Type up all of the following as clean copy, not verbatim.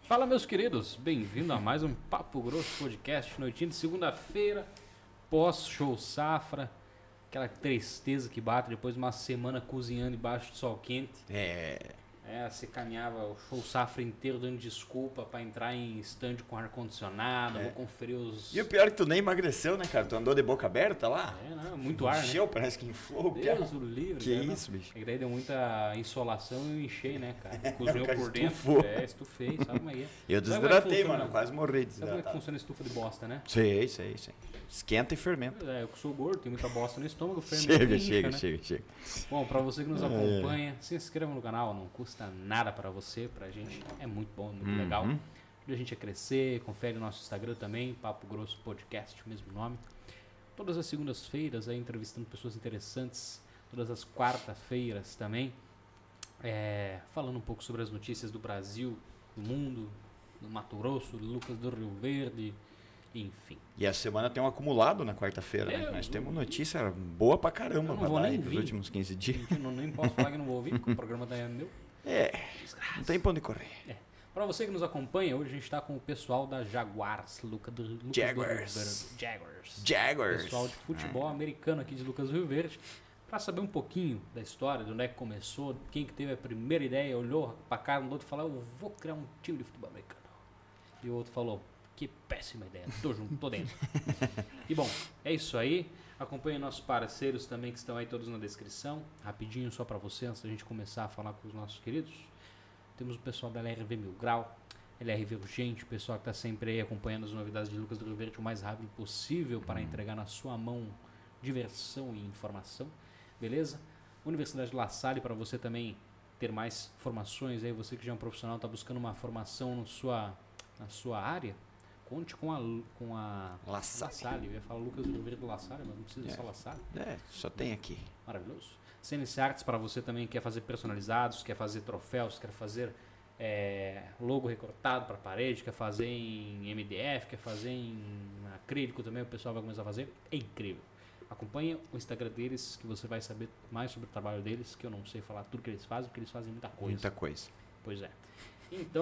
Fala, meus queridos, bem-vindo a mais um Papo Grosso Podcast, noitinha de segunda-feira, pós-show safra, aquela tristeza que bate depois de uma semana cozinhando embaixo do sol quente. Você caminhava o show safra inteiro dando desculpa pra entrar em stand com ar-condicionado, vou conferir os... E o pior é que tu nem emagreceu, né, cara? Tu andou de boca aberta lá? Muito ar, Encheu, né? parece que inflou. Deus o livre. Que né? isso, bicho. E daí deu muita insolação e eu enchei, né, cara? Cozinhou cara por estufou. dentro. Estufei, sabe como é que é? Eu Sabe como é que desidratei, funciona? mano. Quase morri Sabe como é que desidratado. funciona a estufa de bosta, né? Sei. Esquenta e fermenta. Eu que sou gordo, tenho muita bosta no estômago, fermento Chega. Bom, pra você que nos acompanha, se inscreva no canal, não custa nada pra você, pra gente é muito bom, muito legal. Ajuda a gente a crescer, confere o nosso Instagram também, Papo Grosso Podcast, o mesmo nome. Todas as segundas-feiras aí entrevistando pessoas interessantes, todas as quartas-feiras também, falando um pouco sobre as notícias do Brasil, do mundo, do Mato Grosso, do Lucas do Rio Verde, enfim. E a semana tem um acumulado na quarta-feira, né? Nós temos notícia boa pra caramba pra dar aí nos últimos 15 dias. Eu nem posso falar que não vou ouvir, porque o programa tá meu. Não tem pra onde correr. Para você que nos acompanha, hoje a gente está com o pessoal da Jaguars, Lucas Jaguars. Pessoal de futebol americano aqui de Lucas do Rio Verde, para saber um pouquinho da história, de onde é que começou, quem que teve a primeira ideia, olhou para cara do outro e falou, eu vou criar um time de futebol americano. E o outro falou, que péssima ideia, tô junto, tô dentro. E bom, é isso aí. Acompanhe nossos parceiros também que estão aí todos na descrição. Rapidinho só para você, antes da gente começar a falar com os nossos queridos. Temos o pessoal da LRV Mil Grau, LRV Urgente, o pessoal que está sempre aí acompanhando as novidades de Lucas do Rio Verde o mais rápido possível para entregar na sua mão diversão e informação, beleza? Universidade La Salle, para você também ter mais formações, aí você que já é um profissional, está buscando uma formação na sua área, conte com a La Salle. Eu ia falar Lucas do Rio Verde La Salle, mas não precisa só La Salle. Só tem aqui. Maravilhoso. CNC Arts para você também que quer fazer personalizados, quer fazer troféus, quer fazer logo recortado para parede, quer fazer em MDF, quer fazer em acrílico também, o pessoal vai começar a fazer. É incrível. Acompanhe o Instagram deles que você vai saber mais sobre o trabalho deles, que eu não sei falar tudo que eles fazem, porque eles fazem muita coisa. Muita coisa. Pois é. Então,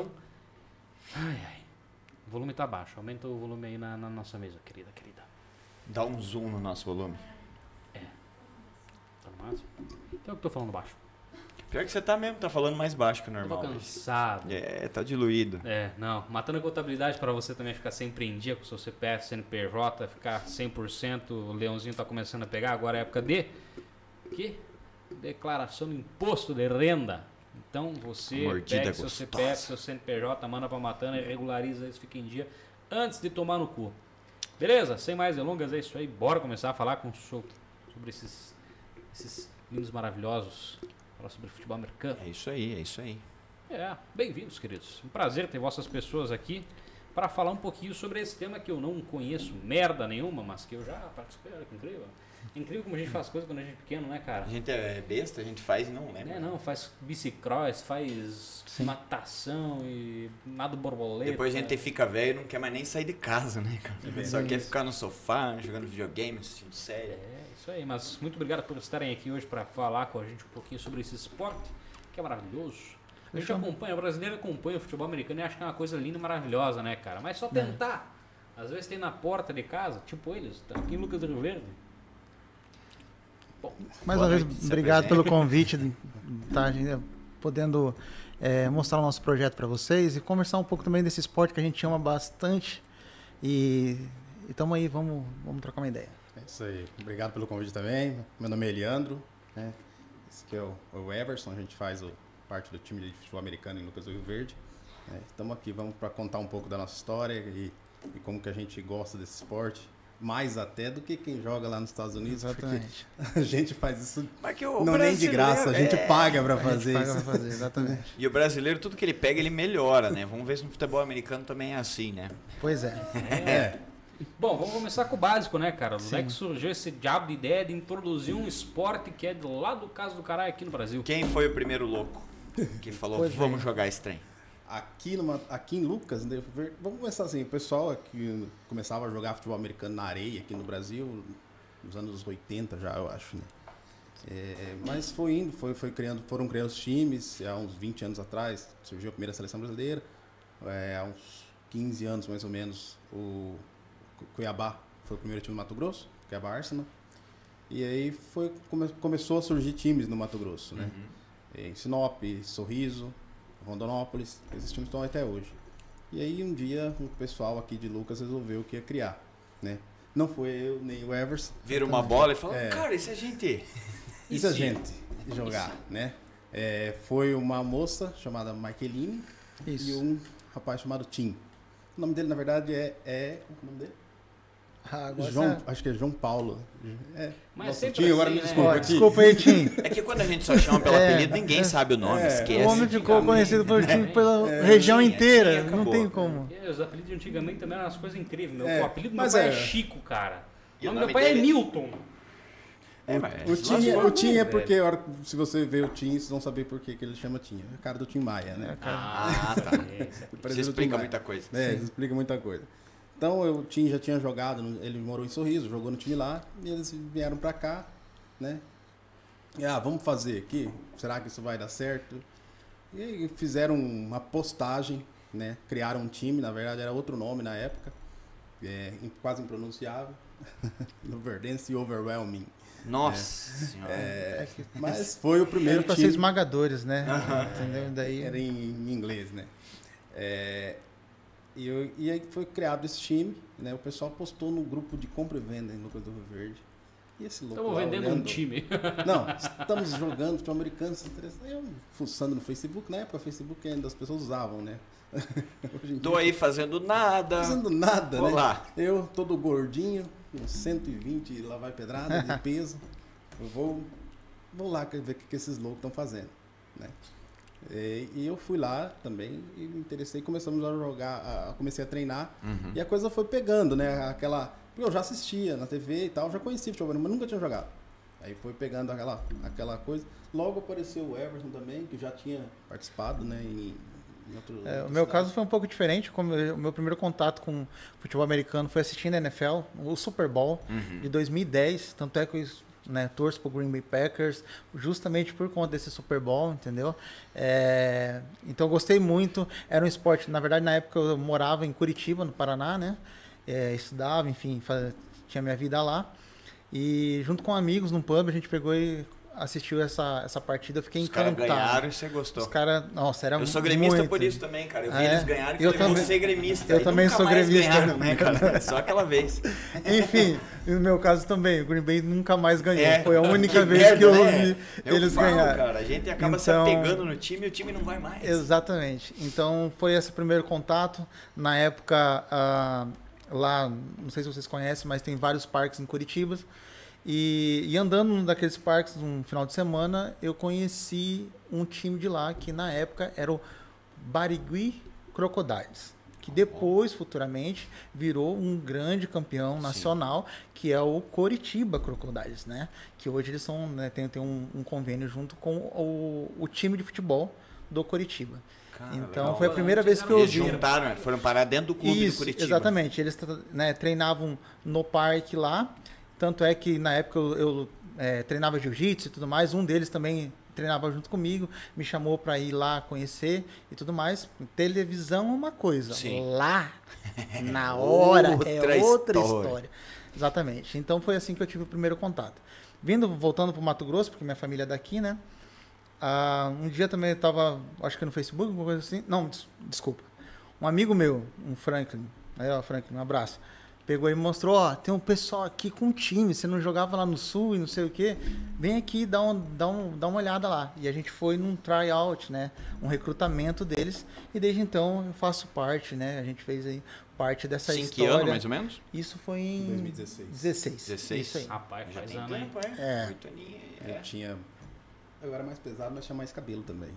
o volume tá baixo. Aumenta o volume aí na nossa mesa, querida. Dá um zoom no nosso volume. Tá no máximo? Então eu que tô falando baixo. Pior que você tá mesmo, tá falando mais baixo que o normal. Eu tô cansado. Tá diluído. Não. Matando a contabilidade para você também ficar sempre em dia com o seu CPF, CNPJ, ficar 100%. O leãozinho tá começando a pegar. Agora é época de... Que? Declaração do imposto de renda. Então você pega seu CPF, seu CNPJ, manda pra Matana e regulariza isso, fica em dia antes de tomar no cu. Beleza? Sem mais delongas, é isso aí. Bora começar a falar sobre esses lindos maravilhosos. Falar sobre futebol americano. É isso aí. Bem-vindos, queridos. Um prazer ter vossas pessoas aqui para falar um pouquinho sobre esse tema que eu não conheço merda nenhuma, mas que eu já participei. Olha que incrível. Incrível como a gente faz coisa quando a gente é pequeno, né, cara? A gente é besta, a gente faz e não lembra. Faz bicicross, faz natação e nada borboleta. Depois a gente fica velho e não quer mais nem sair de casa, né, cara? Só quer ficar no sofá, jogando videogame, assistindo série. Isso aí, mas muito obrigado por estarem aqui hoje para falar com a gente um pouquinho sobre esse esporte, que é maravilhoso. A gente acompanha, o brasileiro acompanha o futebol americano e acha que é uma coisa linda e maravilhosa, né, cara? Mas só tentar. Às vezes tem na porta de casa, tipo eles, tá aqui em Lucas do Rio Verde. Bom, mais uma vez, obrigado pelo convite, tá, podendo mostrar o nosso projeto para vocês e conversar um pouco também desse esporte que a gente ama bastante. E estamos aí, vamos trocar uma ideia. É isso aí. Obrigado pelo convite também. Meu nome é Eliandro, né? Esse aqui é o Everson, a gente faz parte do time de futebol americano em Lucas do Rio Verde. Estamos aqui, vamos para contar um pouco da nossa história e como que a gente gosta desse esporte. Mais até do que quem joga lá nos Estados Unidos. Exatamente. A gente faz isso não nem de graça, a gente paga para fazer isso. Exatamente. E o brasileiro, tudo que ele pega, ele melhora, né? Vamos ver se no futebol americano também é assim, né? Pois é. Bom, vamos começar com o básico, né, cara? Onde é que surgiu esse diabo de ideia de introduzir um esporte que é do lado do caso do caralho aqui no Brasil? Quem foi o primeiro louco que falou, vamos jogar esse trem? Aqui em Lucas, vamos começar assim, o pessoal aqui começava a jogar futebol americano na areia aqui no Brasil, nos anos 80 já, eu acho, né? Mas foi indo, foram criando os times, há uns 20 anos atrás, surgiu a primeira seleção brasileira, há uns 15 anos mais ou menos, o Cuiabá foi o primeiro time do Mato Grosso, Cuiabá Arsenal. E aí começou a surgir times no Mato Grosso, né? Em Sinop, Sorriso, Rondonópolis, esses times estão até hoje. E aí um dia o pessoal aqui de Lucas resolveu que ia criar, né? Não foi eu nem o Everson. Vira uma bola e fala, cara, isso é gente. Isso é gente jogar, né? Foi uma moça chamada Michaeline e um rapaz chamado Tim. O nome dele, na verdade, Qual é o nome dele? João, acho que é João Paulo. Mas nossa, Tim, agora me desculpa. Desculpa aí, Tim. É que quando a gente só chama pelo apelido, ninguém sabe o nome, esquece. O homem ficou conhecido por Tim pela região inteira, não tem como. Os apelidos de antigamente também eram umas coisas incríveis. O apelido do meu mas pai é Chico, cara. E o nome do meu pai é Milton. O Tim é porque, se você ver o Tim, vocês vão saber por que ele chama Tim. É a cara do Tim Maia, né? Ah, tá. Isso explica muita coisa. Isso explica muita coisa. Então, o Tim já tinha jogado, ele morou em Sorriso, jogou no time lá, e eles vieram pra cá, né? E, vamos fazer aqui, será que isso vai dar certo? E aí fizeram uma postagem, né? Criaram um time, na verdade era outro nome na época, quase impronunciável, Luverdense Overwhelming. Nossa senhora. Mas foi o primeiro time. Era pra ser esmagadores, né? Entendeu? Daí... Era em inglês, né? E aí foi criado esse time, né? O pessoal postou no grupo de compra e venda em Lucas do Rio Verde. E esse louco Estamos vendendo um time. Não, estamos jogando futebol americano. Eu fuçando no Facebook. Na época o Facebook ainda as pessoas usavam, né? Tô aí fazendo nada. Fazendo nada, Vou né? lá. Eu todo gordinho, com 120 lá vai pedrada de peso. Eu vou lá ver o que esses loucos estão fazendo, né? E eu fui lá também e me interessei, começamos a jogar, comecei a treinar e a coisa foi pegando, né? Eu já assistia na TV e tal, já conhecia futebol, mas nunca tinha jogado. Aí foi pegando aquela coisa. Logo apareceu o Everson também, que já tinha participado, né? O meu caso foi um pouco diferente. O meu primeiro contato com futebol americano foi assistindo a NFL, o Super Bowl de 2010. Tanto é que eu torço pro Green Bay Packers justamente por conta desse Super Bowl, entendeu? Então eu gostei muito. Era um esporte, na verdade na época eu morava em Curitiba, no Paraná, né? Estudava, enfim, tinha minha vida lá. E junto com amigos num pub a gente pegou e assistiu essa partida, eu fiquei encantado. Os caras ganharam e você gostou. Os caras, nossa, era muito. Eu sou gremista por isso também, cara. Eu vi eles ganharem e falei, vou ser gremista. Eu também sou gremista. Ganharam, né, cara? Só aquela vez. Enfim, no meu caso também, o Green Bay nunca mais ganhou. Foi a única vez que eu vi eles ganharem. Cara, a gente acaba se apegando no time e o time não vai mais. Exatamente. Então, foi esse primeiro contato. Na época, lá, não sei se vocês conhecem, mas tem vários parques em Curitiba. E andando num daqueles parques num final de semana, eu conheci um time de lá que na época era o Barigui Crocodiles, que depois, futuramente, virou um grande campeão nacional, que é o Coritiba Crocodiles, né? Que hoje eles são, né, tem um convênio junto com o time de futebol do Coritiba. Então foi a primeira vez que eu vi. Eles juntaram, foram parar dentro do clube do Curitiba. Exatamente, eles treinavam no parque lá. Tanto é que na época eu treinava jiu-jitsu e tudo mais, um deles também treinava junto comigo, me chamou para ir lá conhecer e tudo mais. Televisão é uma coisa, lá, na hora, é outra história. Exatamente, então foi assim que eu tive o primeiro contato. Voltando para o Mato Grosso, porque minha família é daqui, né? Um dia também eu estava, acho que no Facebook, alguma coisa assim, não, desculpa, um amigo meu, um Franklin, Franklin, um abraço. Pegou e mostrou, tem um pessoal aqui com um time, você não jogava lá no Sul e não sei o quê, vem aqui dá uma olhada lá. E a gente foi num tryout, né, um recrutamento deles, e desde então eu faço parte, né, a gente fez aí parte dessa história. 5 anos, mais ou menos? Isso foi em 2016. 16. Isso aí. Rapaz, faz ano, hein? Eu tinha... Eu era mais pesado, mas tinha mais cabelo também.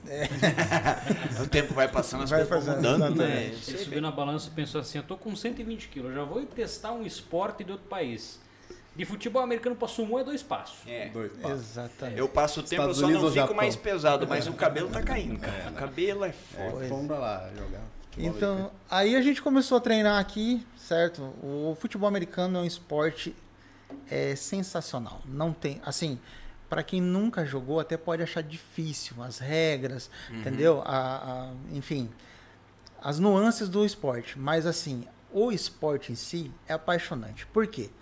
O tempo vai passando, as coisas vão mudando, né? Você subiu na balança e pensou assim, eu tô com 120 quilos, já vou testar um esporte de outro país. De futebol americano para sumô é 2 passos. 2 passos. Exatamente. Eu passo o tempo, eu só não fico mais pesado, mas o cabelo tá caindo, cara. O cabelo é foda. Vamos pra lá jogar. Então, aí a gente começou a treinar aqui, certo? O futebol americano é um esporte sensacional. Não tem, assim... Para quem nunca jogou, até pode achar difícil as regras, entendeu? Enfim, as nuances do esporte, mas assim, o esporte em si é apaixonante. Por quê?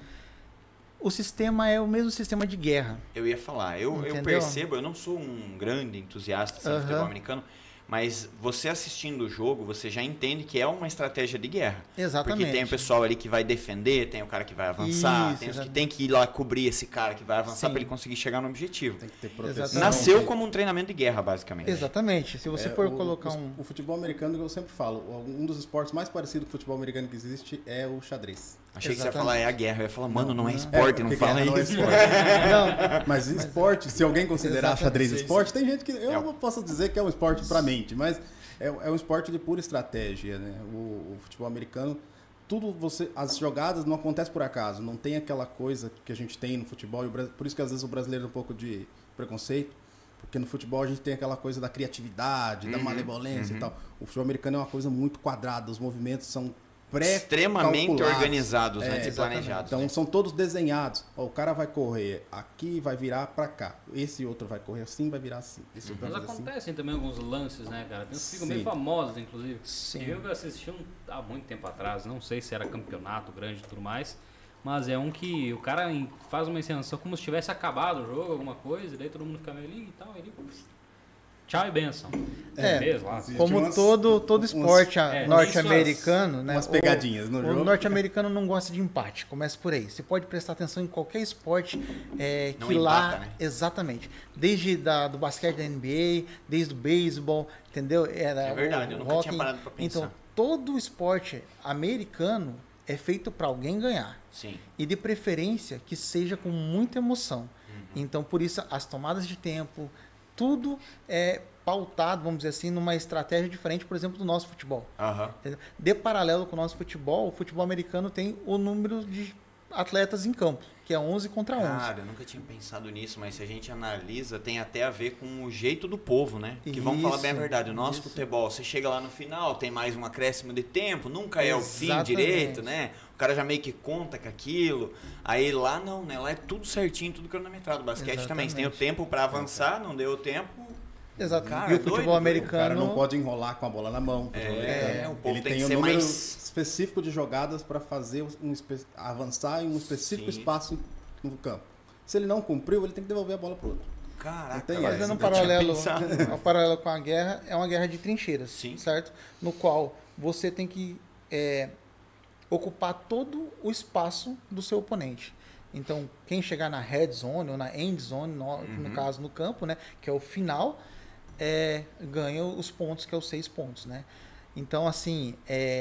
O sistema é o mesmo sistema de guerra. Eu ia falar, eu percebo, eu não sou um grande entusiasta assim, de futebol americano, mas você assistindo o jogo, você já entende que é uma estratégia de guerra. Exatamente. Porque tem o pessoal ali que vai defender, tem o cara que vai avançar, tem os que tem que ir lá cobrir esse cara que vai avançar para ele conseguir chegar no objetivo. Tem que ter proteção. Nasceu como um treinamento de guerra, basicamente. Exatamente. Se você for colocar O futebol americano, eu sempre falo, um dos esportes mais parecidos com o futebol americano que existe é o xadrez. Achei que você ia falar é a guerra. Eu ia falar, mano, não é esporte, não fala isso. Mas esporte, se alguém considerar xadrez esporte, tem gente que... Eu não posso dizer que é um esporte pra mente, mas é um esporte de pura estratégia, né? O futebol americano, as jogadas não acontecem por acaso. Não tem aquela coisa que a gente tem no futebol. Por isso que às vezes o brasileiro tem um pouco de preconceito. Porque no futebol a gente tem aquela coisa da criatividade, da malevolência e tal. O futebol americano é uma coisa muito quadrada. Os movimentos são extremamente organizados, né? Planejados. Então são todos desenhados. O cara vai correr aqui, vai virar pra cá. Esse outro vai correr assim, vai virar assim. Mas acontecem também alguns lances, né, cara? Tem uns que ficam meio famosos, inclusive. Sim. Eu assisti há muito tempo atrás, não sei se era campeonato grande e tudo mais, mas é um que o cara faz uma encenação como se tivesse acabado o jogo, alguma coisa, e daí todo mundo fica meio ali e tal, e ele... Tchau e benção. Como todo esporte norte-americano, né? Umas pegadinhas no jogo. O norte-americano não gosta de empate. Começa por aí. Você pode prestar atenção em qualquer esporte que lá... Né? Exatamente. Desde do basquete da NBA, desde o beisebol, entendeu? É verdade, eu nunca tinha parado pra pensar. Então, todo esporte americano é feito para alguém ganhar. Sim. E de preferência que seja com muita emoção. Então, por isso, as tomadas de tempo... Tudo é pautado, vamos dizer assim, numa estratégia diferente, por exemplo, do nosso futebol. De paralelo com o nosso futebol, o futebol americano tem o número de atletas em campo, que é 11 contra 11. Cara, eu nunca tinha pensado nisso, mas se a gente analisa, tem até a ver com o jeito do povo, né? Que vamos falar bem a verdade, o nosso futebol, você chega lá no final, tem mais um acréscimo de tempo, nunca é o fim direito, né? O cara já meio que conta com aquilo. Aí lá não, né? Lá é tudo certinho, tudo cronometrado. Basquete também, você tem o tempo para avançar, não deu o tempo... Exato. Cara, e o futebol americano... O cara não pode enrolar com a bola na mão. Ele tem um número específico de jogadas para fazer avançar em um específico espaço no campo. Se ele não cumpriu, ele tem que devolver a bola pro outro. Caraca, fazendo um paralelo com a guerra, é uma guerra de trincheiras, certo? No qual você tem que ocupar todo o espaço do seu oponente. Então, quem chegar na red zone ou na end zone, no caso no campo, né, que é o final, ganha os pontos, que é os 6 pontos, né? Então, assim,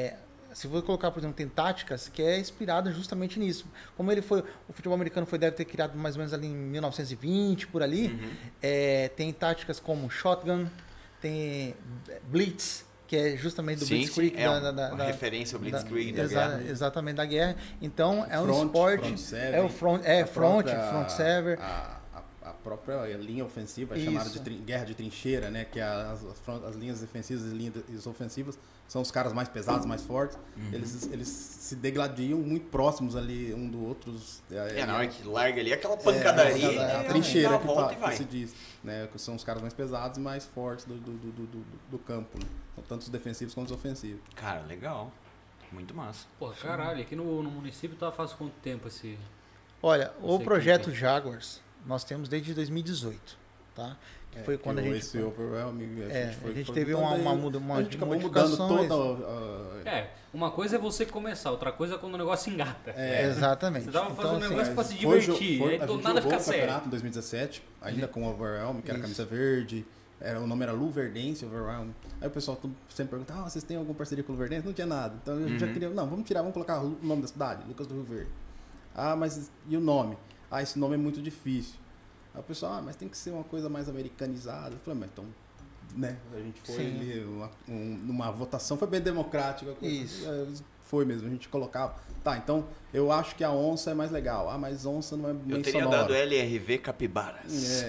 se for colocar, por exemplo, tem táticas que é inspirada justamente nisso. Como o futebol americano deve ter criado mais ou menos ali em 1920, por ali, tem táticas como shotgun, tem blitz, que é justamente do Blitzkrieg. Uma referência ao Blitzkrieg da guerra. Exatamente, da guerra. Então, é um esporte... Front server. A própria linha ofensiva é chamada de guerra de trincheira, né? Que as linhas defensivas e linhas ofensivas são os caras mais pesados, mais fortes. Eles se degladiam muito próximos ali um do outro. Na hora que larga ali, aquela pancadaria. A trincheira que se diz. Né? Que são os caras mais pesados e mais fortes do campo. Né? Tanto os defensivos quanto os ofensivos. Cara, legal. Muito massa. Pô, caralho, aqui no município tá faz quanto tempo esse... Olha, o projeto Jaguars nós temos desde 2018, tá? Que foi quando a gente... Esse overwhelming, a gente teve uma a gente acabou mudando toda... Uma coisa é você começar, outra coisa é quando o negócio engata. Exatamente. Você tava fazendo um negócio pra se divertir, aí do nada fica sério. A gente jogou o campeonato em 2017, ainda com o Overwhelm, que era camisa verde, o nome era Luverdense Overwhelm. Aí o pessoal sempre perguntava, vocês têm alguma parceria com o Luverdense? Não tinha nada. Então a gente já queria, vamos colocar o nome da cidade, Lucas do Rio Verde. Mas e o nome? Esse nome é muito difícil. Aí o pessoal, mas tem que ser uma coisa mais americanizada. Eu falei, mas então, né? A gente foi ali, numa votação, foi bem democrática. Isso. Foi mesmo, a gente colocava. Tá, então eu acho que a onça é mais legal. Mas onça não é bem sonora. Eu teria dado LRV Capibaras.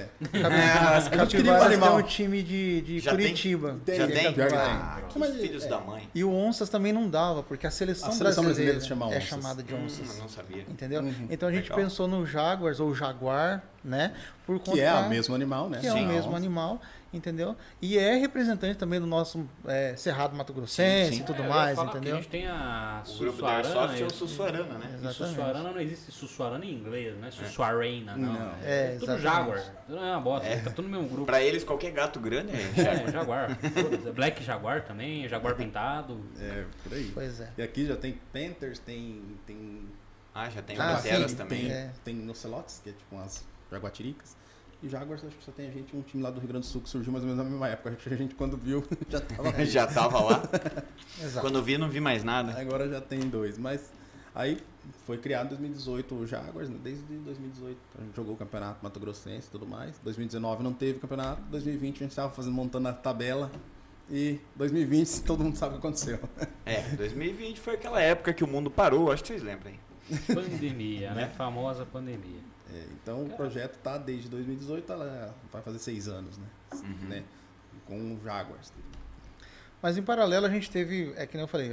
Capibaras é um time de Curitiba. Já tem? Filhos da mãe. E o Onças também não dava, porque a seleção brasileira é chamada de Onças. Não sabia. Entendeu? Então a gente pensou no Jaguars, ou Jaguar, né? Por conta que é o mesmo animal, né? Que é o mesmo animal, entendeu? E é representante também do nosso Cerrado Mato Grossense e tudo mais, entendeu? A gente tem a O grupo da Airsoft é o Sussuarana, né? Exatamente. Sussuarana não existe Sussuarana em inglês, né? Sussuarana, não. É tudo Jaguar. Tudo é uma bosta, tá tudo no mesmo grupo. Pra eles, qualquer gato grande é Jaguar. Black Jaguar também, Jaguar pintado. É, por aí. Pois é. E aqui já tem Panthers, tem já tem Panteras também. Tem Ocelotes, que é tipo umas jaguatiricas. E Jaguars, acho que só tem um time lá do Rio Grande do Sul que surgiu mais ou menos na mesma época. Acho que a gente, quando viu, já tava lá. Exato. Quando vi, não vi mais nada. Agora já tem 2. Mas aí foi criado em 2018 o Jaguars, né? Desde 2018 a gente jogou o campeonato Mato Grossense e tudo mais. 2019 não teve campeonato. 2020 a gente estava montando a tabela. E 2020 todo mundo sabe o que aconteceu. 2020 foi aquela época que o mundo parou, acho que vocês lembram, hein? Pandemia, né? Famosa pandemia. Então o projeto tá desde 2018, vai fazer 6 anos, né? Com o Jaguars. Mas em paralelo a gente teve, que nem eu falei,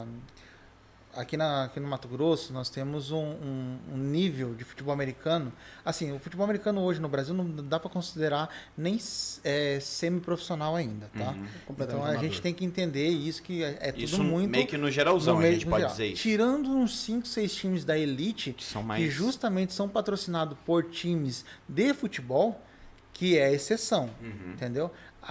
aqui no Mato Grosso nós temos um nível de futebol americano. Assim, o futebol americano hoje no Brasil não dá para considerar nem semi-profissional ainda, tá? Então a gente tem que entender isso, que tudo isso muito... meio que no geralzão a gente pode dizer isso. Tirando uns 5, 6 times da elite, que justamente são patrocinados por times de futebol, que é a exceção, entendeu?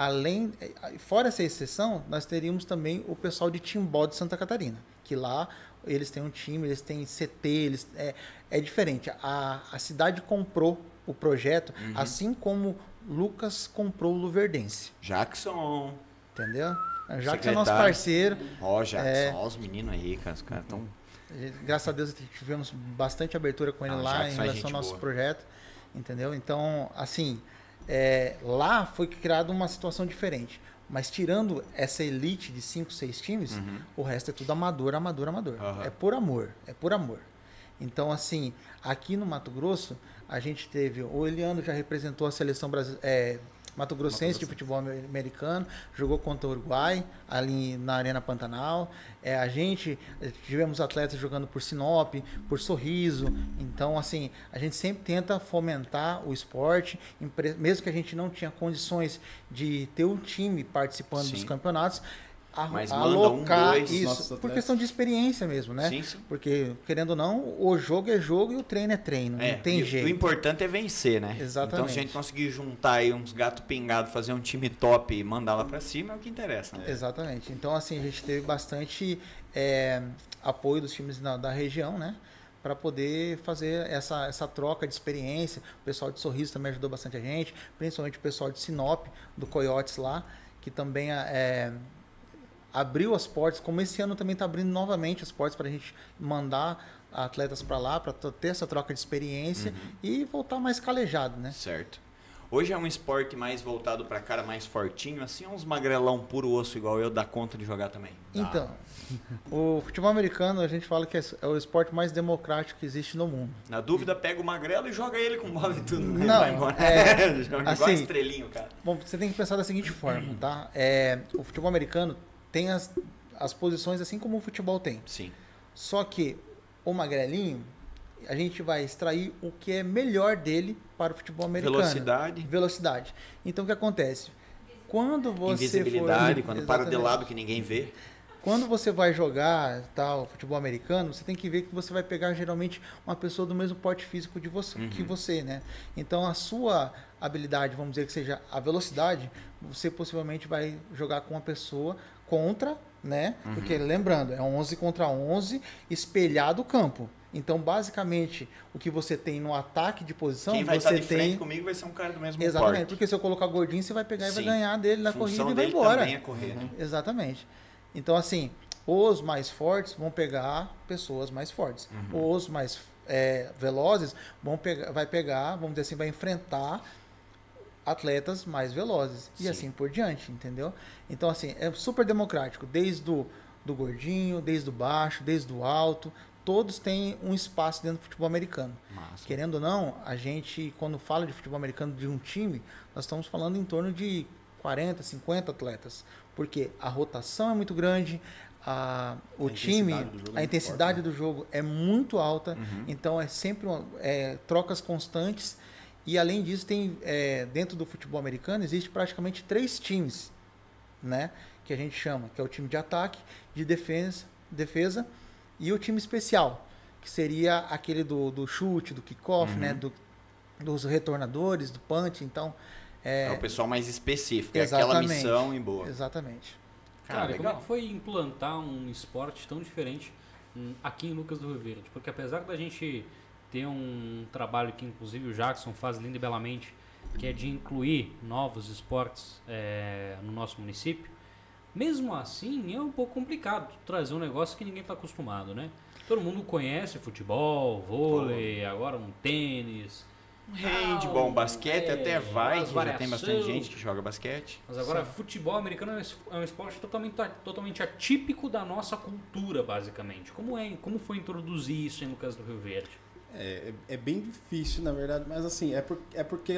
Fora essa exceção, nós teríamos também o pessoal de Timbó de Santa Catarina, que lá eles têm um time, eles têm CT, é diferente. A cidade comprou o projeto, assim como Lucas comprou o Luverdense. Jackson. Entendeu? Jackson é nosso parceiro. Jackson, olha os meninos aí, cara. Os caras estão... Graças a Deus tivemos bastante abertura com ele lá em relação ao nosso projeto. Entendeu? Então, assim, lá foi criada uma situação diferente. Mas tirando essa elite de 5, 6 times, o resto é tudo amador. É por amor. Então, assim, aqui no Mato Grosso, a gente teve... O Eliano já representou a seleção Mato Grossense de futebol americano, jogou contra o Uruguai, ali na Arena Pantanal. A gente tivemos atletas jogando por Sinop, por Sorriso. Então, assim, a gente sempre tenta fomentar o esporte, mesmo que a gente não tinha condições de ter um time participando dos campeonatos, alocar isso por questão de experiência mesmo, né? Sim. Porque, querendo ou não, o jogo é jogo e o treino é treino, não tem jeito. O importante é vencer, né? Exatamente. Então, se a gente conseguir juntar aí uns gatos pingados, fazer um time top e mandar lá pra cima, é o que interessa, né? Exatamente. Então, assim, a gente teve bastante apoio dos times da região, né? Para poder fazer essa troca de experiência. O pessoal de Sorriso também ajudou bastante a gente, principalmente o pessoal de Sinop, do Coyotes lá, que também abriu as portas, como esse ano também está abrindo novamente as portas para a gente mandar atletas para lá, para ter essa troca de experiência e voltar mais calejado, né? Certo. Hoje é um esporte mais voltado para cara mais fortinho, assim, uns magrelão puro osso igual eu, dá conta de jogar também? Então, o futebol americano a gente fala que é o esporte mais democrático que existe no mundo. Na dúvida, pega o magrelo e joga ele com bola e tudo. Não, vai embora. Joga assim, igual estrelinho, cara. Bom, você tem que pensar da seguinte forma, tá? O futebol americano tem as posições assim como o futebol tem. Sim. Só que o magrelinho, a gente vai extrair o que é melhor dele para o futebol americano. Velocidade. Então, o que acontece? Quando você Invisibilidade, quando para de lado que ninguém vê. Quando você vai jogar futebol americano, você tem que ver que você vai pegar geralmente uma pessoa do mesmo porte físico que você, né? Então, a sua habilidade, vamos dizer que seja a velocidade, você possivelmente vai jogar com uma pessoa contra, né? Porque, lembrando, é 11 contra 11, espelhado o campo. Então, basicamente, o que você tem no ataque de posição... Quem vai estar de frente comigo vai ser um cara do mesmo porte. Exatamente, porque se eu colocar gordinho, você vai pegar e vai ganhar dele na corrida e vai embora. Também é correr, né? Exatamente. Então, assim, os mais fortes vão pegar pessoas mais fortes. Os mais velozes vai pegar, vamos dizer assim, vai enfrentar atletas mais velozes. E assim por diante, entendeu? Então, assim, é super democrático. Desde do gordinho, desde o baixo, desde o alto. Todos têm um espaço dentro do futebol americano. Massa. Querendo ou não, a gente, quando fala de futebol americano de um time, nós estamos falando em torno de 40, 50 atletas. Porque a rotação é muito grande, a intensidade do jogo é muito alta, então é sempre trocas constantes E além disso, tem dentro do futebol americano, existe praticamente 3 times, né? Que a gente chama, que é o time de ataque, de defesa e o time especial, que seria aquele do chute, do kickoff, né? Dos retornadores, do punch. Então, é o pessoal mais específico, exatamente, é aquela missão em boa. Exatamente. Cara, como é que foi implantar um esporte tão diferente aqui em Lucas do Rio Verde? Porque apesar da gente ter um trabalho que inclusive o Jackson faz lindo e belamente, que é de incluir novos esportes no nosso município, mesmo assim é um pouco complicado trazer um negócio que ninguém está acostumado, né? Todo mundo conhece futebol, vôlei, agora um tênis... Handball, basquete até vai, que já tem bastante gente que joga basquete. Mas agora, futebol americano é um esporte totalmente atípico da nossa cultura, basicamente. Como foi introduzir isso em Lucas do Rio Verde? É bem difícil, na verdade, mas assim, porque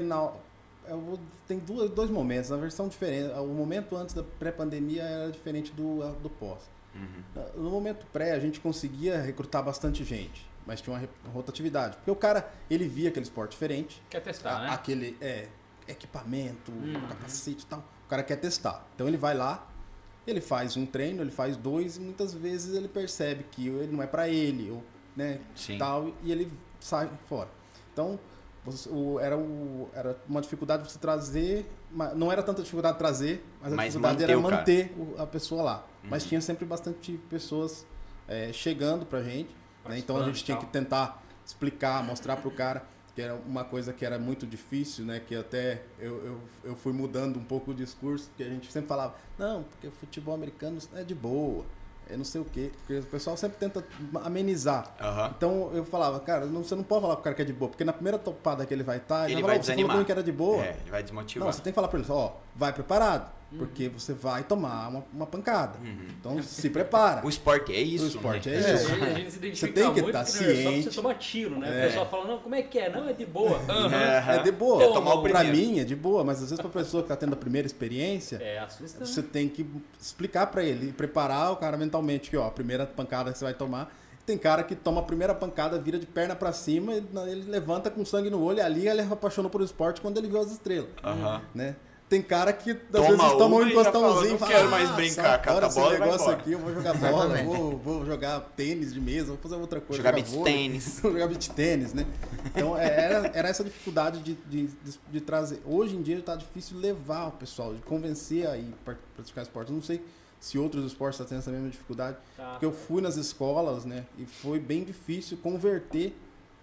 tem dois momentos, na versão diferente. O momento antes da pré-pandemia era diferente do pós. No momento pré, a gente conseguia recrutar bastante gente, mas tinha uma rotatividade. Porque o cara, ele via aquele esporte diferente. Quer testar, né? Aquele equipamento, capacete e tal. O cara quer testar. Então ele vai lá, ele faz um treino, ele faz 2 e muitas vezes ele percebe que ele não é para ele, ou, né, tal, e ele sai fora. Então, era uma dificuldade você trazer, não era tanta dificuldade trazer, mas a dificuldade era manter a pessoa lá. Mas tinha sempre bastante pessoas chegando pra gente, né? Então a gente tinha que tentar explicar, mostrar pro cara, que era uma coisa que era muito difícil, né? Que até eu fui mudando um pouco o discurso, que a gente sempre falava, não, porque o futebol americano é de boa, não sei o quê, porque o pessoal sempre tenta amenizar. Então eu falava, cara, você não pode falar pro cara que é de boa, porque na primeira topada que ele vai estar, ele vai desanimar. Você falou que era de boa. Ele vai desmotivar. Não, você tem que falar pra ele, vai preparado, porque você vai tomar uma pancada. Então se prepara. O esporte é isso. O esporte né? é isso. A gente se identifica você tem que muito estar ciente. Você toma tiro, né? O pessoal fala, não, como é que é? Não, é de boa. É de boa. Tomar o pra mim é de boa, mas às vezes pra pessoa que tá tendo a primeira experiência, você tem que explicar pra ele, preparar o cara mentalmente que, a primeira pancada que você vai tomar. Tem cara que toma a primeira pancada, vira de perna pra cima, ele levanta com sangue no olho, e ali ele apaixonou por esporte quando ele viu as estrelas. Né? Tem cara que às vezes toma um encostãozinho e fala, não quero mais brincar, cata a bola e vai embora. Aqui, eu vou jogar bola, vou jogar tênis de mesa, vou fazer outra coisa. Jogar beach tênis. Jogar beach tênis, né? Então era essa dificuldade de trazer. Hoje em dia está difícil levar o pessoal, de convencer a ir praticar esporte. Eu não sei se outros esportes estão tendo essa mesma dificuldade. Porque eu fui nas escolas, né? E foi bem difícil converter.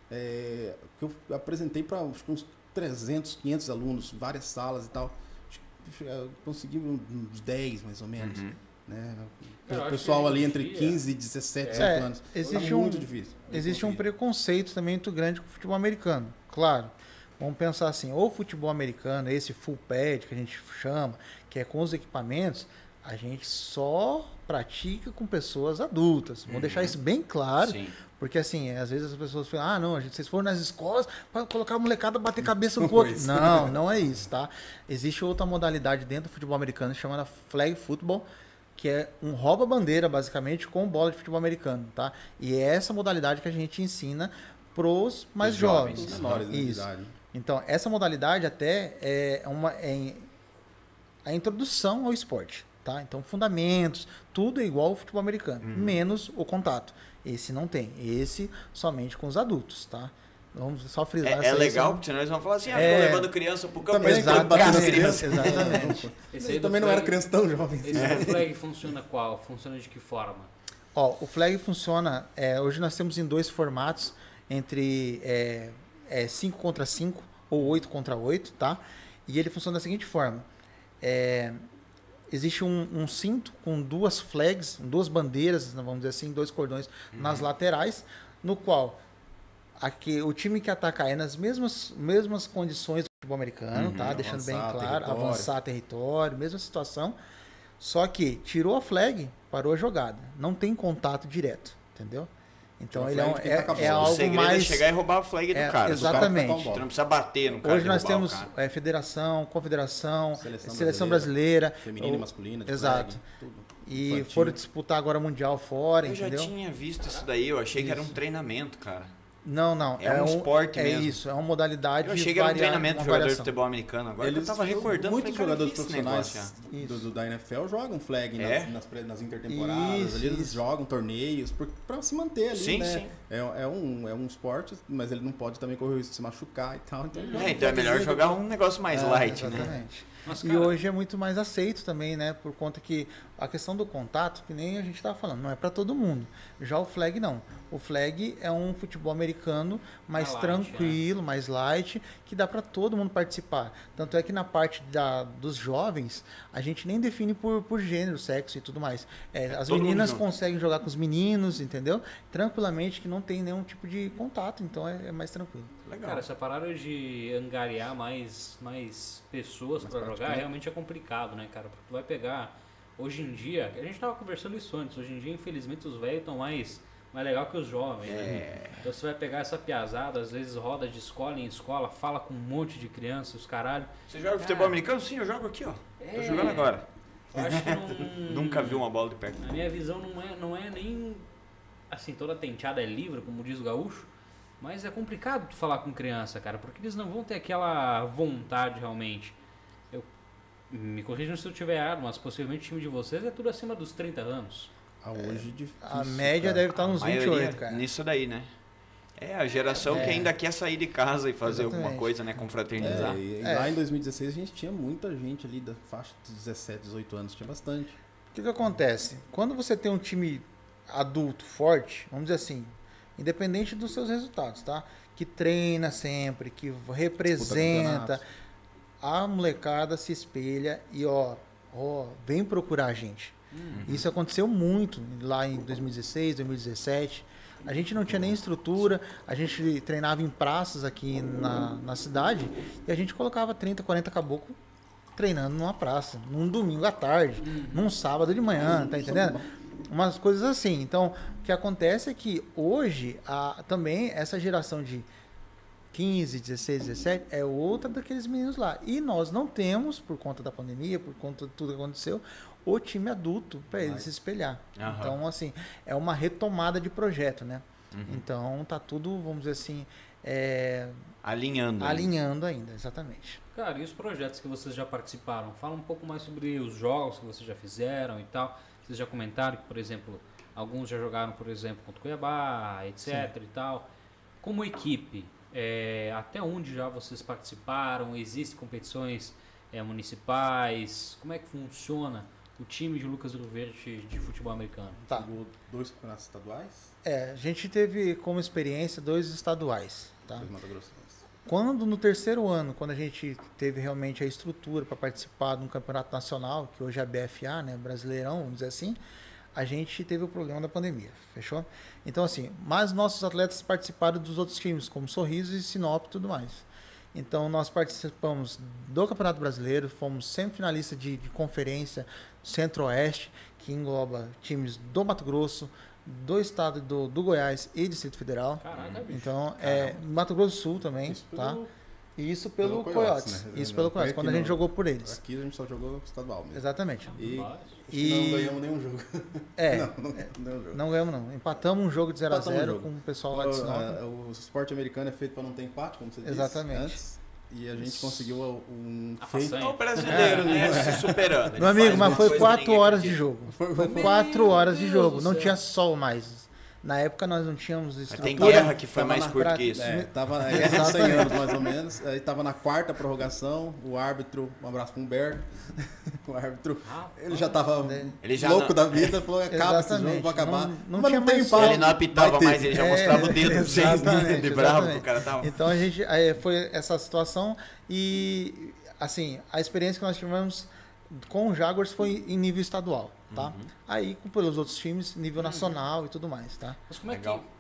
Que eu apresentei para uns 300, 500 alunos, várias salas e tal. Consegui uns 10, mais ou menos. Né? O pessoal ali entre 15 e 17, 18 anos. Existe muito difícil. Existe um preconceito também muito grande com o futebol americano. Claro, vamos pensar assim, o futebol americano, esse full pad que a gente chama, que é com os equipamentos, a gente só pratica com pessoas adultas. Vamos deixar isso bem claro. Sim. Porque assim, às vezes as pessoas falam, não, vocês foram nas escolas para colocar a molecada bater cabeça no corpo. Não é isso, tá? Existe outra modalidade dentro do futebol americano chamada flag football, que é um rouba-bandeira, basicamente, com bola de futebol americano, tá? E é essa modalidade que a gente ensina pros mais jovens. Menores, isso. Então, essa modalidade até é a introdução ao esporte, tá? Então, fundamentos, tudo é igual ao futebol americano, menos o contato. Esse não tem. Esse somente com os adultos, tá? Vamos só frisar. É legal, porque senão eles vão falar assim, ficam levando criança pro campo. Exatamente. Eu também não era criança tão jovem. Esse flag funciona qual? Funciona de que forma? O flag funciona, hoje nós temos em 2 formatos, entre 5 contra 5 ou 8 contra 8, tá? E ele funciona da seguinte forma. Existe um cinto com 2 flags, 2 bandeiras, vamos dizer assim, 2 cordões nas laterais, no qual o time que atacar é nas mesmas condições do futebol americano, tá? Deixando bem claro, avançar território, mesma situação. Só que tirou a flag, parou a jogada. Não tem contato direto, entendeu? Então ele é algo segredo mais... é chegar e roubar a flag do cara. Exatamente. Você não precisa bater no cara. Hoje nós temos federação, confederação, seleção brasileira. Feminina e masculina. Exato. Flag, tudo. E infantil. foram disputar agora Mundial fora, entendeu? Eu já tinha visto isso daí, eu achei que era um treinamento, cara. Não. É um esporte mesmo. É isso, é uma modalidade. Eu cheguei no treinamento de jogador de futebol americano agora. Eu tava recordando. Muitos jogadores profissionais da NFL jogam flag nas intertemporadas. Ali eles jogam torneios para se manter ali, né? Sim. É um esporte, mas ele não pode também correr o risco de se machucar e tal. Então é melhor jogar um negócio mais light, exatamente. né? Mas, cara, e hoje é muito mais aceito também, né? Por conta que a questão do contato, que nem a gente estava falando, não é para todo mundo. Já o flag não. O flag é um futebol americano mais tranquilo, mais light, que dá para todo mundo participar. Tanto é que na parte dos jovens, a gente nem define por gênero, sexo e tudo mais. As meninas conseguem jogar com os meninos, entendeu? Tranquilamente, que não tem nenhum tipo de contato, então é mais tranquilo. Legal. Cara, essa parada de angariar mais pessoas para jogar realmente é complicado, né, cara? Porque tu vai pegar, hoje em dia, a gente tava conversando isso antes, hoje em dia, infelizmente, os velhos estão mais legal que os jovens, né? Então você vai pegar essa piazada, às vezes roda de escola em escola, fala com um monte de crianças, os caralho. Você joga futebol americano? Sim, eu jogo aqui, ó. Tô jogando agora. Eu acho que não... Nunca vi uma bola de perto. Na minha visão não é nem assim, toda tenteada é livre, como diz o gaúcho, mas é complicado tu falar com criança, cara, porque eles não vão ter aquela vontade realmente. Me corrijam se eu estiver errado, mas possivelmente o time de vocês é tudo acima dos 30 anos. Hoje difícil, a média deve estar nos 28, cara. Nisso daí, né? É a geração que ainda quer sair de casa e fazer alguma coisa, né? Confraternizar. Lá em 2016 a gente tinha muita gente ali da faixa de 17, 18 anos, tinha bastante. O que acontece? Quando você tem um time adulto forte, vamos dizer assim, independente dos seus resultados, tá? Que treina sempre, que representa, a molecada se espelha e vem procurar a gente. Isso aconteceu muito lá em 2016, 2017. A gente não tinha nem estrutura, a gente treinava em praças aqui na cidade e a gente colocava 30, 40 caboclos treinando numa praça, num domingo à tarde, num sábado de manhã, tá entendendo? Umas coisas assim. Então, o que acontece é que hoje também essa geração de 15, 16, 17 é outra daqueles meninos lá. E nós não temos, por conta da pandemia, por conta de tudo que aconteceu, o time adulto para ele se espelhar. Então, assim, é uma retomada de projeto, né? Então, tá tudo, vamos dizer assim, alinhando ainda, exatamente. Cara, e os projetos que vocês já participaram? Fala um pouco mais sobre os jogos que vocês já fizeram e tal. Vocês já comentaram que, por exemplo, alguns já jogaram, por exemplo, contra o Cuiabá, etc. e tal. Como equipe, até onde já vocês participaram? Existem competições municipais? Como é que funciona o time de Lucas do Rio Verde de futebol americano? Tá. Jogou 2 campeonatos estaduais? A gente teve como experiência 2 estaduais. Tá? 2 Mato Grosso. Quando no terceiro ano, quando a gente teve realmente a estrutura para participar de um campeonato nacional, que hoje é a BFA, né, Brasileirão, vamos dizer assim, a gente teve o problema da pandemia, fechou? Então assim, mas nossos atletas participaram dos outros times, como Sorriso e Sinop e tudo mais. Então nós participamos do Campeonato Brasileiro, fomos semifinalistas de conferência Centro-Oeste, que engloba times do Mato Grosso, do estado do Goiás e Distrito Federal. Caraca, bicho. Então, Mato Grosso do Sul também, tá? E isso pelo Coyotes. Né? Isso pelo Coyotes, quando a gente jogou por eles. Aqui a gente só jogou estadual mesmo. Exatamente. E não ganhamos nenhum jogo. Não ganhamos não. Empatamos um jogo de 0-0 com o pessoal lá de Sinop. O esporte americano é feito para não ter empate, como você disse. Exatamente. Antes. E a gente conseguiu feito. O brasileiro, né? Se superando. Meu amigo, mas foi 4 horas de jogo. Foi 4 horas de jogo. Não tinha sol mais. Na época nós não tínhamos estrutura. Tem guerra que foi mais curto que isso. Tava 100 anos mais ou menos. Aí tava na 4ª prorrogação. O árbitro, um abraço pro Humberto. O árbitro, ele já tava louco da vida. Falou, acaba esse jogo, vai acabar. Mas não tem empate. Ele não apitava mais, ele já mostrava o dedo de bravo que o cara tava. Então a gente, foi essa situação e assim, a experiência que nós tivemos com o Jaguars foi em nível estadual, tá? Aí pelos outros times, nível nacional e tudo mais, tá? Mas como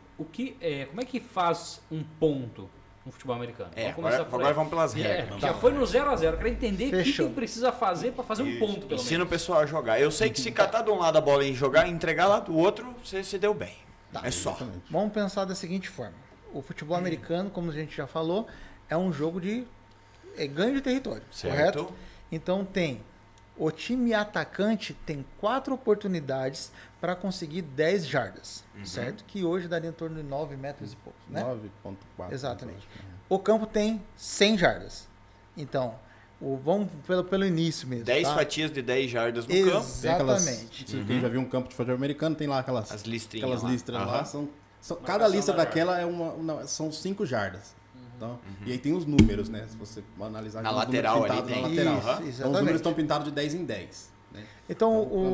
é que faz um ponto no futebol americano? Agora vamos pelas regras. Já foi no 0-0, eu quero entender o que precisa fazer para fazer um ponto, pelo menos. Ensina o pessoal a jogar. Eu sei que se catar de um lado a bola e jogar, entregar lá do outro, você se deu bem. Tá. É só. Vamos pensar da seguinte forma. O futebol americano, como a gente já falou, é um jogo de ganho de território, certo? Correto? Então tem O time atacante tem 4 oportunidades para conseguir 10 jardas, certo? Que hoje daria em torno de 9 metros e poucos, né? 9,4. Exatamente. O campo tem 100 jardas. Então, vamos pelo início mesmo. 10 tá? fatias de 10 jardas no campo. Exatamente. Quem já viu um campo de futebol americano, tem lá aquelas listrinhas listras lá. Cada lista daquela são 5 jardas. Então, e aí tem os números, né? Se você analisar na lateral ali tem. Na lateral. Isso, então os números estão pintados de 10 em 10. Né? Então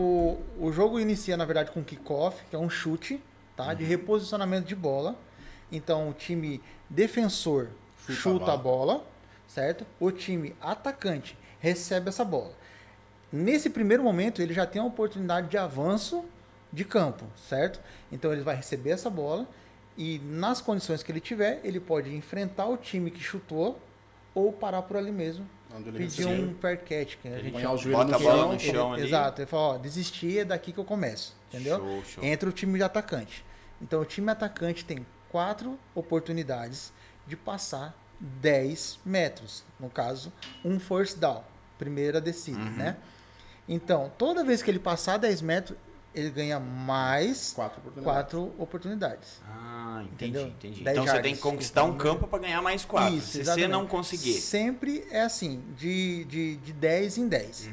o jogo inicia, na verdade, com kickoff, que é um chute, tá? De reposicionamento de bola. Então o time defensor chuta a bola, certo? O time atacante recebe essa bola. Nesse primeiro momento, ele já tem a oportunidade de avanço de campo, certo? Então ele vai receber essa bola. E nas condições que ele tiver, ele pode enfrentar o time que chutou ou parar por ali mesmo. Pedir um fair catch. Que a gente bota a bola no chão ali. Exato. Ele fala, desistir é daqui que eu começo. Entendeu? Show. Entra o time de atacante. Então o time atacante tem 4 oportunidades de passar 10 metros. No caso, um first down. Primeira descida, né? Então, toda vez que ele passar 10 metros, ele ganha mais 4 oportunidades. Entendi. Então você tem que conquistar um campo para ganhar mais 4. Isso, se exatamente. você não conseguir. Sempre é assim, de 10 em 10.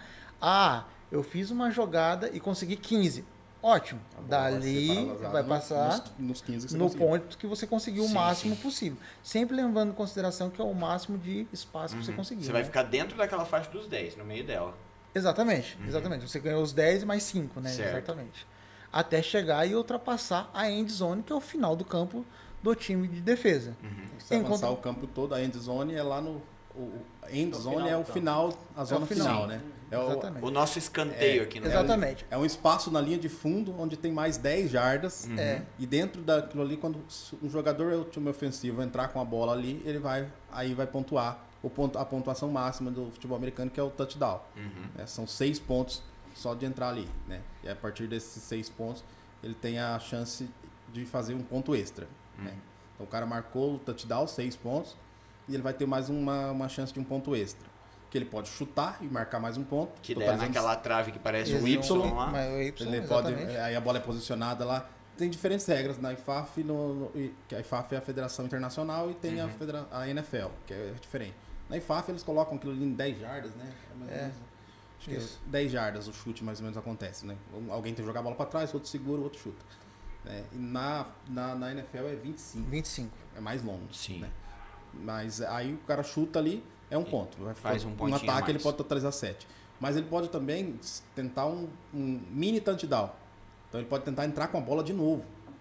Tá? Eu fiz uma jogada e consegui 15. Ótimo. Dali vai passar nos 15 que no ponto que você conseguiu o máximo possível. Sempre levando em consideração que é o máximo de espaço que você conseguiu. Você vai ficar dentro daquela faixa dos 10, no meio dela. Exatamente. Você ganhou os 10 mais 5, né? Certo. Exatamente. Até chegar e ultrapassar a end zone, que é o final do campo do time de defesa. Se avançar o campo todo, a end zone é lá no... A end zone é o final, a zona final, né? Exatamente. O nosso escanteio aqui, né? Exatamente. É um espaço na linha de fundo onde tem mais 10 jardas. E dentro daquilo ali, quando um jogador é o time ofensivo entrar com a bola ali, ele vai pontuar a pontuação máxima do futebol americano, que é o touchdown. São 6 pontos só de entrar ali, né? E a partir desses 6 pontos, ele tem a chance de fazer um ponto extra. Né? Então o cara marcou o touchdown, 6 pontos, e ele vai ter mais uma chance de um ponto extra. Que ele pode chutar e marcar mais um ponto. Que daí é naquela trave que parece um Y lá. Ele pode, aí a bola é posicionada lá. Tem diferentes regras na IFAF, que a IFAF é a Federação Internacional, e tem a NFL, que é diferente. Na IFAF eles colocam aquilo ali em 10 jardas, né? Acho que 10 jardas o chute mais ou menos acontece, né? Alguém tem que jogar a bola para trás, outro segura, o outro chuta. E na NFL é 25. É mais longo. Sim. Né? Mas aí o cara chuta ali, é um ponto. Faz um pontinho ataque mais. ele pode totalizar 7. Mas ele pode também tentar um mini touchdown. Então ele pode tentar entrar com a bola de novo.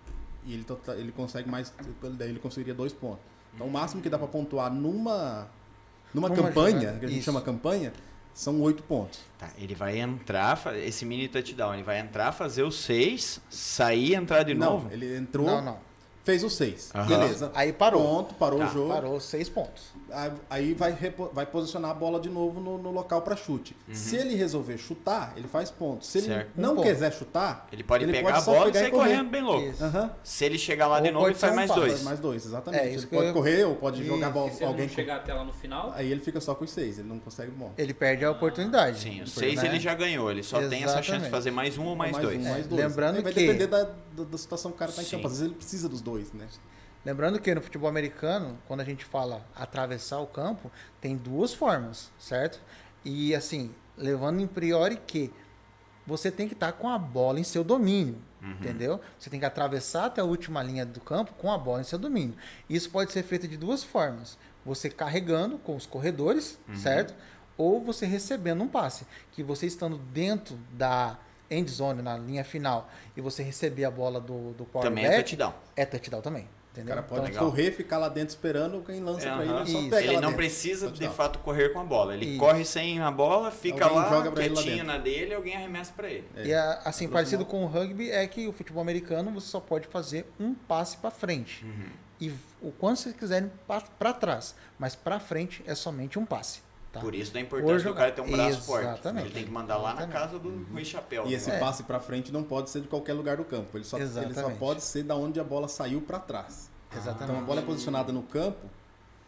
E ele consegue mais, daí ele conseguiria 2 pontos. Então o máximo que dá para pontuar numa campanha, jogada, que a gente chama campanha, são 8 pontos. Tá, ele vai entrar, esse mini touchdown, ele vai entrar, fazer os 6, sair, entrar de novo? Não, ele entrou, fez os 6. Beleza. Aí parou. Ponto, parou o jogo. Parou 6 pontos. Aí vai posicionar a bola de novo no local para chute. Se ele resolver chutar, ele faz ponto. Se ele não quiser chutar, ele pode pegar a bola e sair correndo bem louco. Se ele chegar lá de novo, ele faz mais 2. Faz mais 2, exatamente. Ele pode correr ou pode jogar a bola. Se ele não chegar até lá no final... Aí ele fica só com os 6, ele não consegue bom. Ele perde a oportunidade. Sim, os 6 ele já ganhou. Ele só tem essa chance de fazer mais 1 ou mais 2. Lembrando vai depender da situação que o cara está em campo. Às vezes ele precisa dos 2, né? Lembrando que no futebol americano, quando a gente fala atravessar o campo, tem 2 formas, certo? E assim, levando em priori que você tem que estar com a bola em seu domínio, entendeu? Você tem que atravessar até a última linha do campo com a bola em seu domínio. Isso pode ser feito de 2 formas. Você carregando com os corredores, certo? Ou você recebendo um passe. Que você estando dentro da end zone, na linha final, e você receber a bola do quarterback... Também é touchdown. É touchdown também. Entendeu? O cara pode correr, ficar lá dentro esperando, quem lança pra ele só pega. Ele não precisa de fato correr com a bola. Ele corre sem a bola, fica lá, quietinho na dele e alguém arremessa pra ele. E assim, parecido com o rugby, é que o futebol americano você só pode fazer um passe pra frente. E o quanto vocês quiserem pra trás. Mas pra frente é somente um passe. Tá? Por isso da importância do cara ter um braço forte. Exatamente. Ele tem que mandar lá na casa do Rui Chapéu. E esse passe para frente não pode ser de qualquer lugar do campo. Ele só pode ser da onde a bola saiu para trás. Exatamente. Então a bola é posicionada no campo,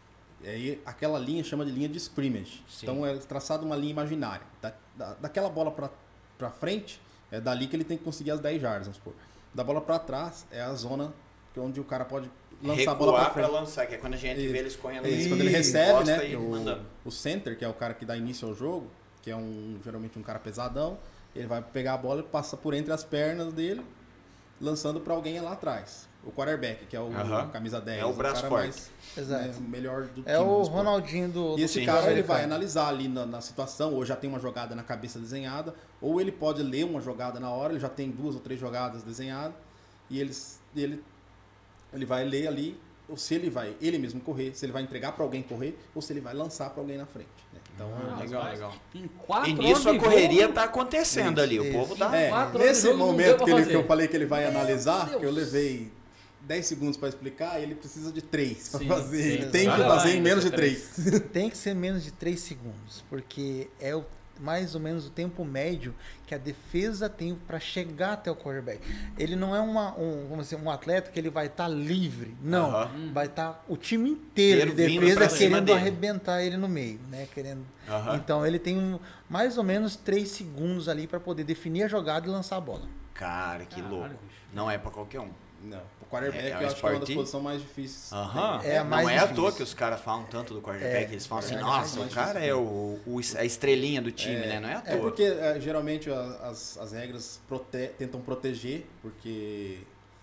Aí aquela linha chama de linha de scrimmage. Sim. Então é traçada uma linha imaginária. Daquela bola para frente, é dali que ele tem que conseguir as 10 jardas, vamos supor. Da bola para trás é a zona onde o cara pode lançar a bola para frente. Pra lançar, que é quando a gente vê eles correndo. Quando ele recebe, né? O center, que é o cara que dá início ao jogo, que é geralmente um cara pesadão, ele vai pegar a bola e passa por entre as pernas dele, lançando para alguém lá atrás. O quarterback, que é o camisa 10. É o braço forte. Exato. Melhor do time. É o Ronaldinho do... E esse cara, ele vai analisar ali na situação, ou já tem uma jogada na cabeça desenhada, ou ele pode ler uma jogada na hora, ele já tem 2 ou 3 jogadas desenhadas, e ele vai ler ali, ou se ele vai ele mesmo correr, se ele vai entregar para alguém correr, ou se ele vai lançar para alguém na frente. Né? Então, legal. E nisso a correria tá acontecendo ali, o povo tá... Nesse momento que eu falei que ele vai analisar, que eu levei 10 segundos para explicar, ele precisa de 3 para fazer. Ele tem que fazer em menos de 3. Tem que ser menos de 3 segundos, porque é mais ou menos o tempo médio que a defesa tem para chegar até o quarterback. Ele não é um atleta que ele vai estar livre. Não. Vai estar o time inteiro de defesa querendo arrebentar ele no meio, né? Então ele tem mais ou menos 3 segundos ali para poder definir a jogada e lançar a bola. Cara, que louco. Não é para qualquer um. Não. O quarterback eu acho que é uma das posições mais difíceis. Não é à toa que os caras falam tanto do quarterback. Eles falam assim, nossa, o cara é a estrelinha do time, né? Não é à toa. É porque geralmente as regras tentam proteger, porque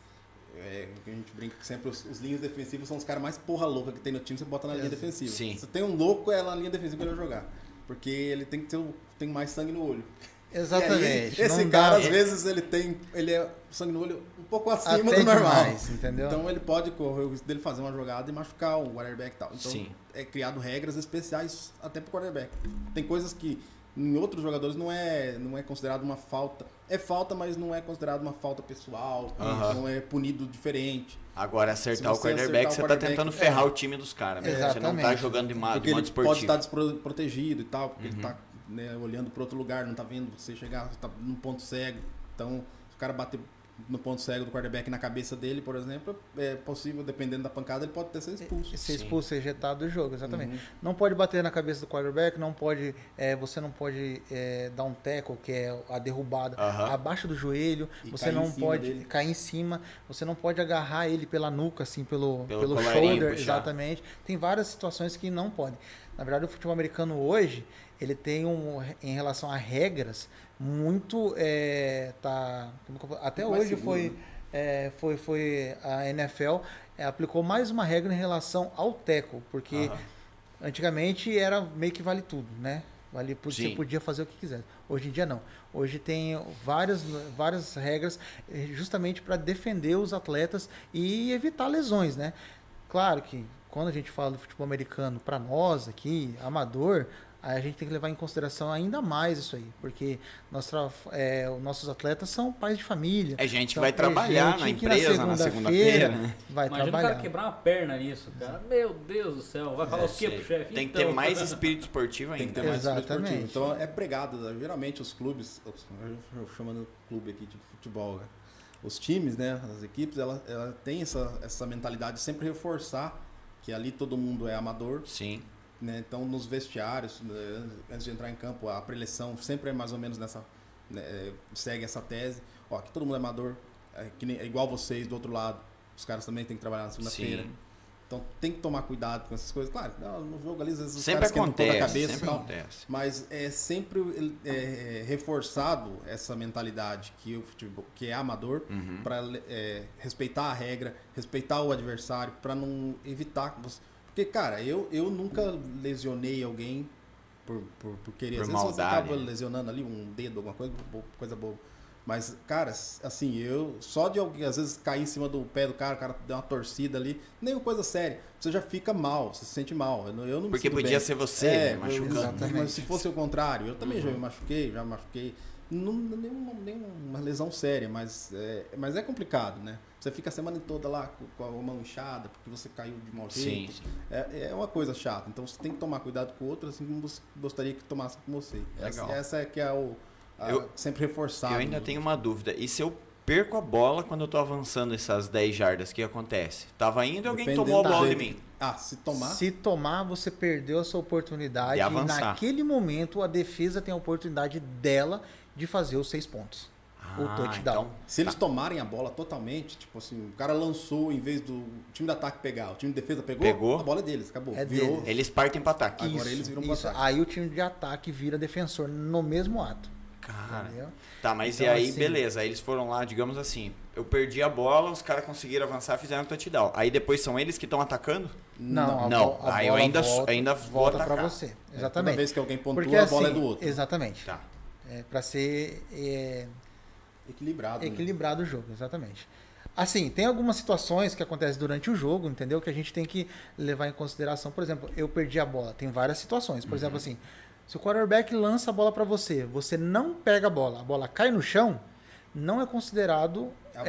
a gente brinca que sempre os linhas defensivos são os caras mais porra louca que tem no time, você bota na linha defensiva. Sim. Se tem um louco, é na linha defensiva que ele vai jogar. Porque ele tem que tem mais sangue no olho. Exatamente. Aí, esse cara, às vezes, ele é sangue no olho um pouco acima do normal. Demais, entendeu? Então ele pode correr o risco dele fazer uma jogada e machucar o quarterback e tal. Então é criado regras especiais até pro quarterback. Tem coisas que em outros jogadores não é considerado uma falta. É falta, mas não é considerado uma falta pessoal. Não é punido diferente. Agora, acertar o quarterback, você tá tentando ferrar o time dos caras. Você não tá jogando de modo esportivo. Porque ele pode estar desprotegido e tal, porque ele tá olhando para outro lugar, não tá vendo você chegar, você tá num ponto cego. Então, se o cara bater no ponto cego do quarterback na cabeça dele, por exemplo, é possível, dependendo da pancada, ele pode até ser expulso. Ser expulso, ser ejetado do jogo, exatamente. Não pode bater na cabeça do quarterback, você não pode dar um tackle, que é a derrubada, abaixo do joelho, você não pode cair em cima, você não pode agarrar ele pela nuca, assim, pelo shoulder, puxar. Exatamente. Tem várias situações que não podem. Na verdade, o futebol americano hoje, ele tem em relação a regras, muito até hoje foi a NFL aplicou mais uma regra em relação ao tackle, porque antigamente era meio que vale tudo, né? Você podia fazer o que quiser. Hoje em dia não. Hoje tem várias regras justamente para defender os atletas e evitar lesões, né? Claro que quando a gente fala do futebol americano, para nós aqui, amador, a gente tem que levar em consideração ainda mais isso aí, porque nossos atletas são pais de família. É gente que vai trabalhar na empresa na segunda-feira, né? Vai trabalhar. Imagina o cara quebrar uma perna nisso, cara. Meu Deus do céu, vai falar o quê pro chefe? Tem que ter mais espírito esportivo ainda. Tem que ter mais espírito esportivo. Então é pregado, geralmente os clubes, eu chamando clube aqui de futebol, né? Os times, né, as equipes, ela tem essa mentalidade de sempre reforçar que ali todo mundo é amador. Sim. Né? Então, nos vestiários, antes de entrar em campo, a preleção sempre é mais ou menos segue essa tese. Ó, que todo mundo é amador, é igual vocês do outro lado. Os caras também têm que trabalhar na segunda-feira. Então, tem que tomar cuidado com essas coisas. Claro, no jogo ali, às vezes os caras esquentam toda a cabeça e tal. Mas é sempre reforçado essa mentalidade que o futebol, que é amador, para respeitar a regra, respeitar o adversário, para não evitar... Porque, cara, eu nunca lesionei alguém por querer. Às vezes você acaba lesionando ali um dedo, alguma coisa boba. Mas, cara, assim, só de alguém, às vezes, cair em cima do pé do cara, o cara deu uma torcida ali, nenhuma coisa séria. Você já fica mal, você se sente mal. Eu não porque podia ser você machucando. Mas se fosse o contrário, eu também já me machuquei. Nenhuma lesão séria, mas é complicado, né? Você fica a semana toda lá com a mão inchada, porque você caiu de mau jeito. Sim. É uma coisa chata. Então você tem que tomar cuidado com o outro, assim como você gostaria que tomasse com você. Legal. Essa é que é sempre reforçado. Eu ainda tenho uma dúvida. E se eu perco a bola quando eu tô avançando essas 10 jardas, o que acontece? Tava indo e alguém Dependendo tomou a do bola de jeito mim. Se tomar... Se tomar, você perdeu a sua oportunidade. De E avançar. naquele momento, a defesa tem a oportunidade dela de fazer os 6 pontos. O touchdown. Então, Se eles tomarem a bola totalmente, tipo assim, o cara lançou em vez do time de ataque pegar, o time de defesa pegou. A bola é deles, acabou. É Virou. deles. eles partem para ataque. Agora eles viram pro ataque. Aí o time de ataque vira defensor no mesmo ato. Cara, Entendeu? tá, mas Então, e aí, assim, beleza. Aí eles foram lá, digamos assim, eu perdi a bola, os caras conseguiram avançar, fizeram touchdown. Aí depois são eles que estão atacando? Não, Não. Aí eu bola ainda vou volta atacar. para você. Toda Exatamente. vez que alguém pontua, Porque, a bola assim, é do outro. Exatamente. Tá. Para ser Equilibrado. Né? equilibrado o jogo, exatamente. Assim, tem algumas situações que acontecem durante o jogo, entendeu? Que a gente tem que levar em consideração. Por exemplo, eu perdi a bola. Tem várias situações. Por exemplo, assim, se o quarterback lança a bola para você, você não pega a bola cai no chão, não é considerado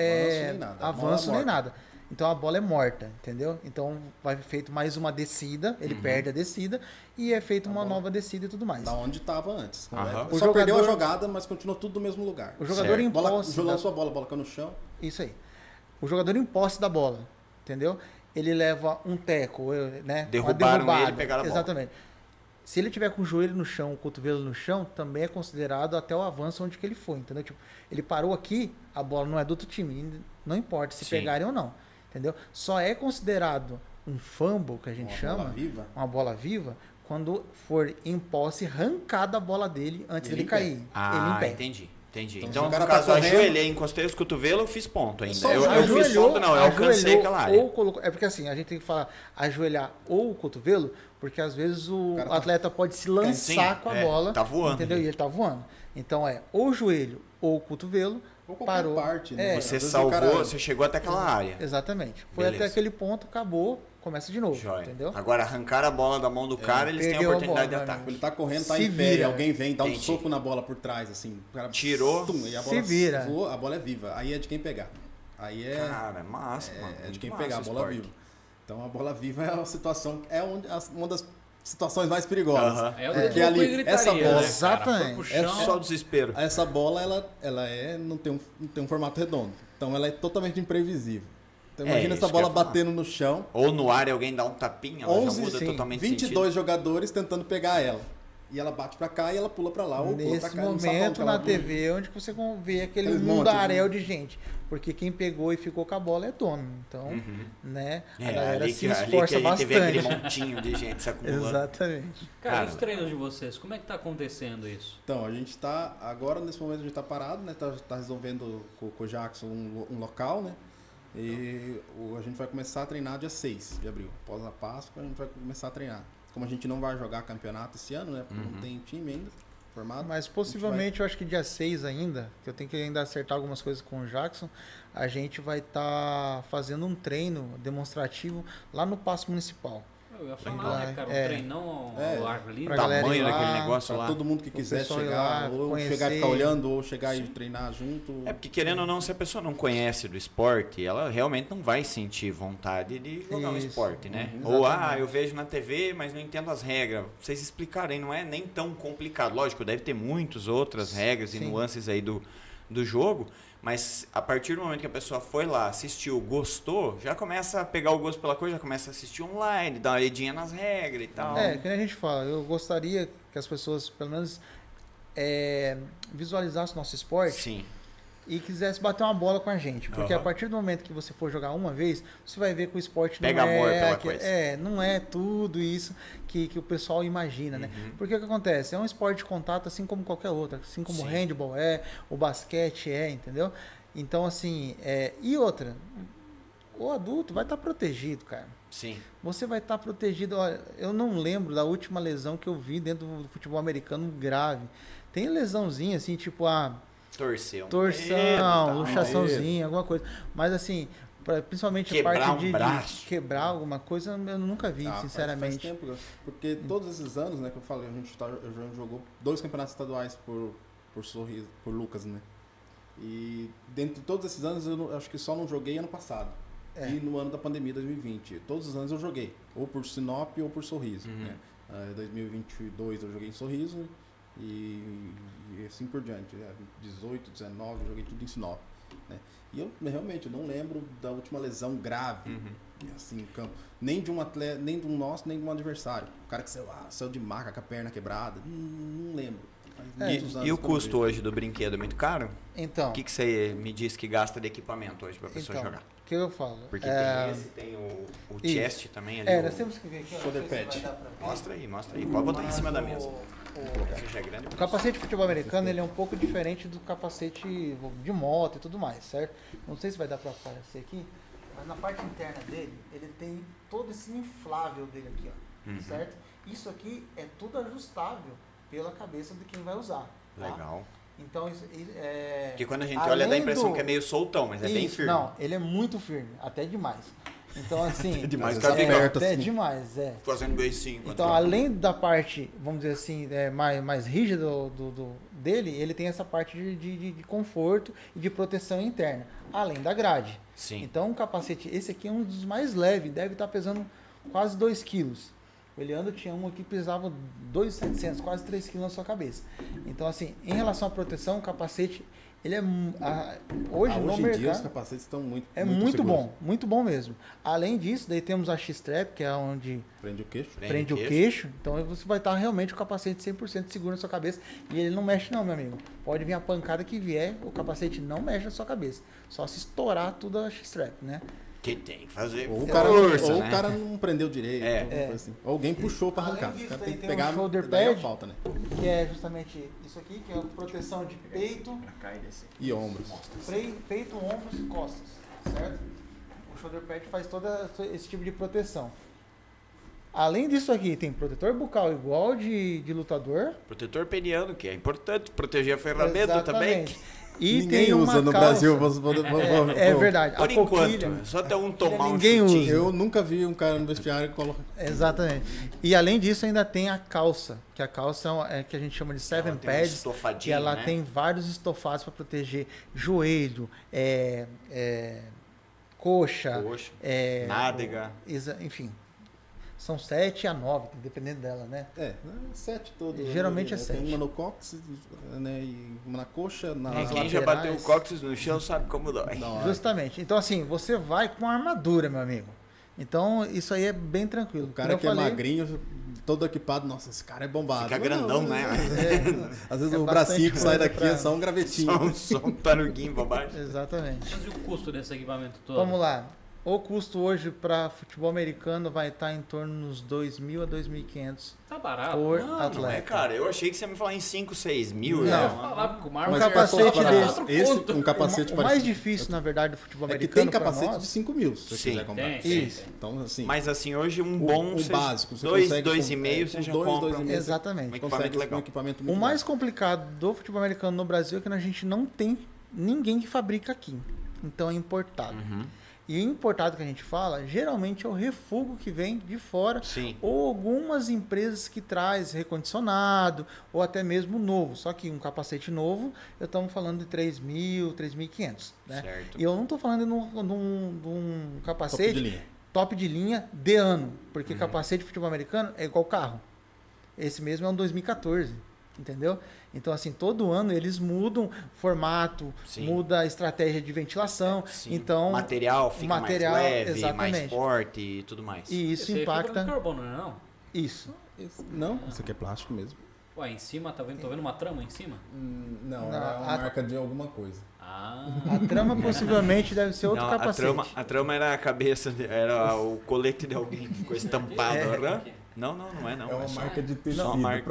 avanço nem nada. Então a bola é morta, entendeu? Então vai feito mais uma descida, ele perde a descida e é feita uma nova descida e tudo mais. Da onde estava antes. Aham. Só perdeu a jogada, mas continuou tudo no mesmo lugar. O jogador em posse... Lançou a bola caiu no chão. Isso aí. O jogador em posse da bola, entendeu? Ele leva um teco, né? Derrubaram ele e pegaram a bola. Exatamente. Se ele tiver com o joelho no chão, o cotovelo no chão, também é considerado até o avanço onde que ele foi, entendeu? Tipo, ele parou aqui, a bola não é do outro time, não importa se pegarem ou não, entendeu? Só é considerado um fumble, que a gente chama, uma bola viva, quando for em posse, arrancada a bola dele antes dele cair. Ah, ele entendi. Então no cara caso, tá eu ajoelhei, encostei os cotovelos, eu fiz ponto ainda. Eu fiz ponto, não, eu alcancei aquela área. Ou colocou, é porque assim, a gente tem que falar ajoelhar ou o cotovelo, porque às vezes o atleta pode se lançar com a bola. Tá voando. Entendeu? E ele tá voando. Então é ou o joelho ou o cotovelo. Ou qualquer parou. parte, né? Você salvou, você chegou até aquela área. Exatamente. Foi Beleza. até aquele ponto, acabou, começa de novo. Joia. Entendeu? Agora, arrancar a bola da mão do cara, eles têm a oportunidade de ataque. Ele tá correndo, tá Se em pé, vira. alguém vem, dá um Entendi. soco na bola por trás, assim. O cara Tirou, e a bola se vira. voa, a bola é viva. Aí é de quem pegar. Aí é. Cara, é massa, mano. É de quem Muito pegar a massa o bola esporte. viva. Então a bola viva é uma situação. Uma das situações mais perigosas. Aham. É o Porque louco ali, e gritaria, essa bola. né, cara? Exatamente. Foi pro É chão. só desespero. Essa bola, ela não tem um formato redondo. Então ela é totalmente imprevisível. Então imagina isso essa que eu bola ia falar. batendo no chão. Ou no ar alguém dá um tapinha, ela já 11, muda sim, totalmente de 22 jogadores tentando pegar ela. E ela bate pra cá e ela pula pra lá. Ou pula pra Nesse cá. não sabe momento, onde ela na pula. TV, onde que você vê aquele Aqueles monte, mundaréu de gente. Porque quem pegou e ficou com a bola é dono. Então, né? A galera se esforça ali que a gente vê aquele bastante. montinho de gente se acumulando. Exatamente. Cara, Cara. os treinos de vocês, como é que tá acontecendo isso? Então, a gente tá, agora nesse momento a gente tá parado, né? Tá resolvendo com o Jackson um local, né? E a gente vai começar a treinar dia 6 de abril. Após a Páscoa, a gente vai começar a treinar. Como a gente não vai jogar campeonato esse ano, né? Porque não tem time ainda formado. Mas possivelmente, eu acho que dia 6 ainda, que eu tenho que ainda acertar algumas coisas com o Jackson, a gente vai estar fazendo um treino demonstrativo lá no Paço Municipal. Eu ia falar, né, cara? Um treinão ao ar livre. Pra O galera tamanho ir lá, daquele negócio Pra lá. todo mundo que quiser pessoal ir chegar, lá, ou conhecer. chegar e ficar olhando, ou chegar e treinar junto. É porque querendo ou não, se a pessoa não conhece do esporte, ela realmente não vai sentir vontade de jogar um Isso. esporte, né? Uhum, Ou, exatamente. eu vejo na TV, mas não entendo as regras. Vocês explicarem, não é nem tão complicado. Lógico, deve ter muitas outras regras e Sim. nuances aí do jogo, mas a partir do momento que a pessoa foi lá, assistiu, gostou, já começa a pegar o gosto pela coisa, já começa a assistir online, dá uma olhadinha nas regras e tal. Que nem a gente fala, eu gostaria que as pessoas, pelo menos, visualizassem o nosso esporte Sim. e quisessem bater uma bola com a gente. Porque a partir do momento que você for jogar uma vez, você vai ver que o esporte Pega não amor é... pela coisa. não é tudo isso que o pessoal imagina, né? Porque o que acontece? É um esporte de contato assim como qualquer outro. Assim como o handball o basquete entendeu? Então, assim... E outra... O adulto vai estar protegido, cara. Sim. Você vai estar protegido. Olha, eu não lembro da última lesão que eu vi dentro do futebol americano grave. Tem lesãozinha, assim, tipo Torceu. torção, luxaçãozinha, alguma coisa. Mas, assim, principalmente Quebrar a parte de braço. quebrar alguma coisa, eu nunca vi, Faz sinceramente. tempo, porque todos esses anos, né, que eu falei, a gente jogou 2 campeonatos estaduais por Sorriso, por Lucas, né? E dentro de todos esses anos, eu acho que só não joguei ano passado. E no ano da pandemia, 2020. Todos os anos eu joguei, ou por Sinop ou por Sorriso. Né? 2022 eu joguei em Sorriso e assim por diante. 18, 19, eu joguei tudo em Sinop. né? E eu realmente não lembro da última lesão grave, assim, em campo. Nem de um atleta, nem de um nosso, nem de um adversário. O cara que saiu de maca com a perna quebrada. Não lembro. E o custo hoje do brinquedo é muito caro? Então. O que você me diz que gasta de equipamento hoje para a pessoa jogar? O que eu falo? Porque tem esse, tem o chest também ali. Nós temos que ver aqui. Shoulder pad. Mostra aí. Pode botar em cima da mesa. O capacete de futebol americano ele é um pouco diferente do capacete de moto e tudo mais, certo? Não sei se vai dar para aparecer aqui, mas na parte interna dele, ele tem todo esse inflável dele aqui, ó, certo? Isso aqui é tudo ajustável pela cabeça de quem vai usar. Tá? Legal. Então, porque quando a gente olha dá a impressão que é meio soltão, mas é bem firme. Não, ele é muito firme, até demais. Então, assim... É demais, tá aberto até assim. demais, Fazendo beicinho. Então, além da parte, vamos dizer assim, mais rígida dele, ele tem essa parte de conforto e de proteção interna, além da grade. Sim. Então, o capacete, esse aqui é um dos mais leves, deve estar pesando quase 2 quilos. O Eliandro tinha um aqui que pesava 2.700, quase 3 quilos na sua cabeça. Então, assim, em relação à proteção, o capacete, ele é... hoje no em mercado... dia os capacetes estão muito muito bom mesmo. Além disso, daí temos a X-Strap, que é onde... Prende o queixo. Prende o queixo. Então, você vai estar realmente com o capacete 100% seguro na sua cabeça. E ele não mexe não, meu amigo. Pode vir a pancada que vier, o capacete não mexe na sua cabeça. Só se estourar tudo a X-Strap, né? Que tem que fazer ou força, o cara não prendeu direito. Assim. Ou alguém puxou para arrancar. Disso, o cara tem que pegar, um shoulder daí pad, falta, né? que é justamente isso aqui, que é a proteção de peito, e ombros. Peito, ombros e costas, certo? O shoulder pad faz todo esse tipo de proteção. Além disso aqui, tem protetor bucal igual de lutador. Protetor peniano, que é importante, proteger a ferramenta também. E ninguém tem uma usa no calça. Brasil. É verdade. Por enquanto, só até um tomar um chutinho. Eu nunca vi um cara no vestiário que coloca... Exatamente. E além disso, ainda tem a calça, que a calça é que a gente chama de seven pads, que ela tem vários estofados para proteger joelho, coxa, nádega. Enfim. São 7 a 9, dependendo dela, né? 7 todo. Geralmente é 7. Tem uma no cóccix, né? E uma na coxa, quem já bateu o cóccix no chão sabe como dói. Justamente. Então, assim, você vai com armadura, meu amigo. Então, isso aí é bem tranquilo. O cara que é magrinho, todo equipado, nossa, esse cara é bombado. Fica grandão, né? Às vezes o bracinho que sai daqui é só um gravetinho. Só um taruguinho pra baixo. Exatamente. Mas e o custo desse equipamento todo? Vamos lá. O custo hoje para futebol americano vai estar em torno dos 2.000 a 2.500. Tá barato. Por atleta. Não é, cara. Eu achei que você ia me falar em 5, 6 mil. Não. Eu falar com um capacete desse. Um capacete o mais difícil, na verdade, do futebol americano. É que tem capacete de 5 mil, se você quiser comprar. Isso. Então, assim, mas assim, hoje um bom... O básico. 2,5 você já compra. Exatamente. Um equipamento legal. Um equipamento muito o mais complicado do futebol americano no Brasil é que a gente não tem ninguém que fabrica aqui. Então é importado. E o importado que a gente fala, geralmente é o refúgio que vem de fora. Sim. Ou algumas empresas que traz recondicionado, ou até mesmo novo. Só que um capacete novo, eu estamos falando de 3.000, 3.500. Né? Certo. E eu não estou falando de um capacete top de linha de ano. Porque capacete de futebol americano é igual carro. Esse mesmo é um 2014. Entendeu? Então, assim, todo ano eles mudam formato, muda a estratégia de ventilação. Sim. Então, material fica mais leve, exatamente. mais forte e tudo mais. E isso impacta... É fibra de carbono, não é não? Isso. Não, isso aqui é plástico mesmo. Ué, em cima, tô vendo uma trama em cima? Não, é uma marca de alguma coisa. A trama possivelmente deve ser outro capacete. A trama era a cabeça, era o colete de alguém que ficou estampado. Não é não. É uma marca de tecido.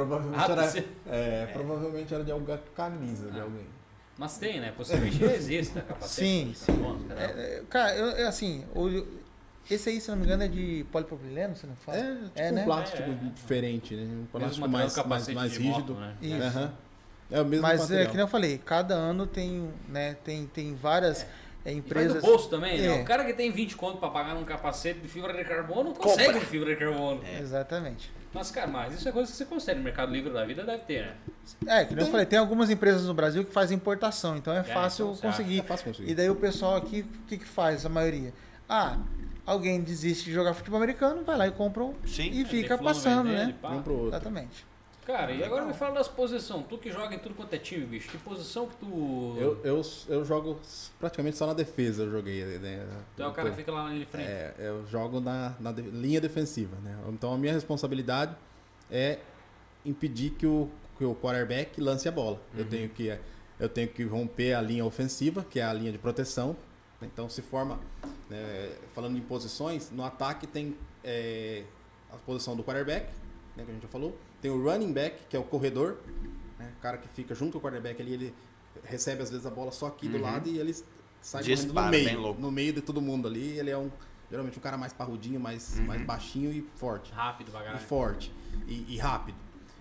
Provavelmente era de alguma camisa de alguém. Mas tem, né? Possivelmente existe, capacete. Sim. Cara, assim, esse aí, se não me engano, é de polipropileno, você não fala? Um plástico diferente, né? Um plástico mais rígido. Moto, né? Isso. É o mesmo Mas material. que nem eu falei, cada ano tem várias empresas... E vai do bolso também, né? O cara que tem 20 conto pra pagar num capacete de fibra de carbono não consegue de fibra de carbono. Exatamente. Mas, cara, isso é coisa que você consegue no Mercado Livre da vida, deve ter, né? Que nem eu falei, tem algumas empresas no Brasil que fazem importação, então é fácil conseguir. É fácil conseguir. E daí o pessoal aqui, o que faz, a maioria? Alguém desiste de jogar futebol americano, vai lá e compra e fica passando, né? Um pro outro. Exatamente. Cara, e agora me fala das posições. Tu que joga em tudo quanto é time, bicho. Que posição que tu... Eu jogo praticamente só na defesa, eu joguei. Né? Tu é o cara que fica lá na frente. Eu jogo na linha defensiva, né? Então a minha responsabilidade é impedir que o quarterback lance a bola. Eu tenho que romper a linha ofensiva, que é a linha de proteção. Então se forma, falando em posições, no ataque tem a posição do quarterback, né, que a gente já falou. Tem o running back, que é o corredor, né, o cara que fica junto com o quarterback ali, ele recebe às vezes a bola só aqui do lado e ele sai correndo no meio de todo mundo ali. Ele é geralmente um cara mais parrudinho, mais baixinho e forte. Rápido, devagar. E forte e rápido.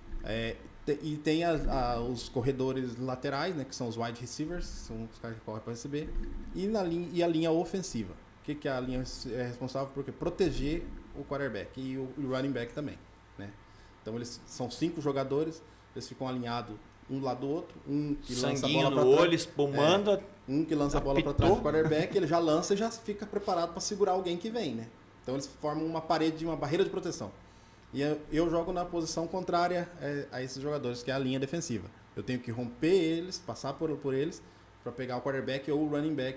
E tem os corredores laterais, né, que são os wide receivers, são os caras que correm para receber, e a linha ofensiva. O que a linha é responsável por proteger o quarterback e o running back também, né? Então eles são 5 jogadores, eles ficam alinhados um do lado do outro, um que lança a bola para trás, olho, espumando, um que lança a bola para trás do quarterback, ele já lança e já fica preparado para segurar alguém que vem, né? Então eles formam uma barreira de proteção. E eu jogo na posição contrária a esses jogadores, que é a linha defensiva. Eu tenho que romper eles, passar por eles, para pegar o quarterback ou o running back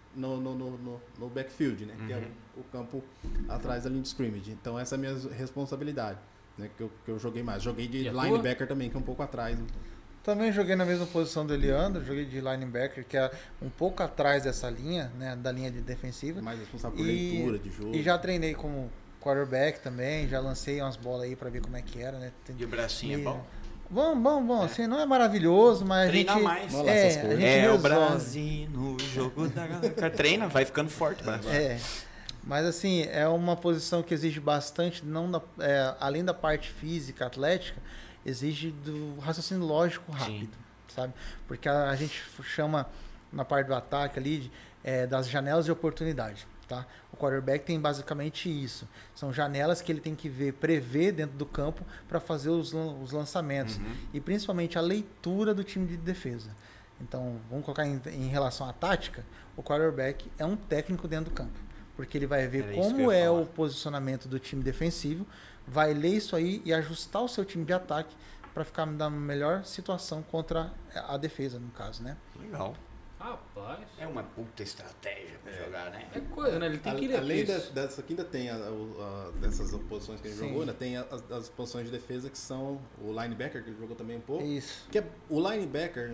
no backfield, né? Que é o campo atrás da linha de scrimmage. Então essa é a minha responsabilidade, né? Que eu joguei mais. Joguei de linebacker também, que é um pouco atrás. Também joguei na mesma posição do Eliandro, joguei de linebacker, que é um pouco atrás dessa linha, né? Da linha de defensiva. Mais responsável por leitura de jogo. E já treinei como quarterback também, já lancei umas bolas aí pra ver como é que era, né? E o bracinho é bom? Bom, assim, não é maravilhoso, mas treina a gente... mais. A gente o Brasil no jogo da galera. Treina, vai ficando forte. Mas assim, é uma posição que exige bastante, além da parte física, atlética, exige do raciocínio lógico rápido, sabe? Porque a gente chama, na parte do ataque ali, das janelas de oportunidade. Tá? O quarterback tem basicamente isso. São janelas que ele tem que prever dentro do campo para fazer os lançamentos. E principalmente a leitura do time de defesa. Então, vamos colocar em relação à tática, o quarterback é um técnico dentro do campo. Porque ele vai ver como é o posicionamento do time defensivo, vai ler isso aí e ajustar o seu time de ataque para ficar na melhor situação contra a defesa, no caso, né? Legal. Rapaz. É uma puta estratégia pra jogar, né? É coisa, né? Ele tem que ler. Além dessa aqui ainda tem dessas posições que ele jogou, né? Tem as posições de defesa que são o linebacker, que ele jogou também um pouco. Isso. Que o linebacker,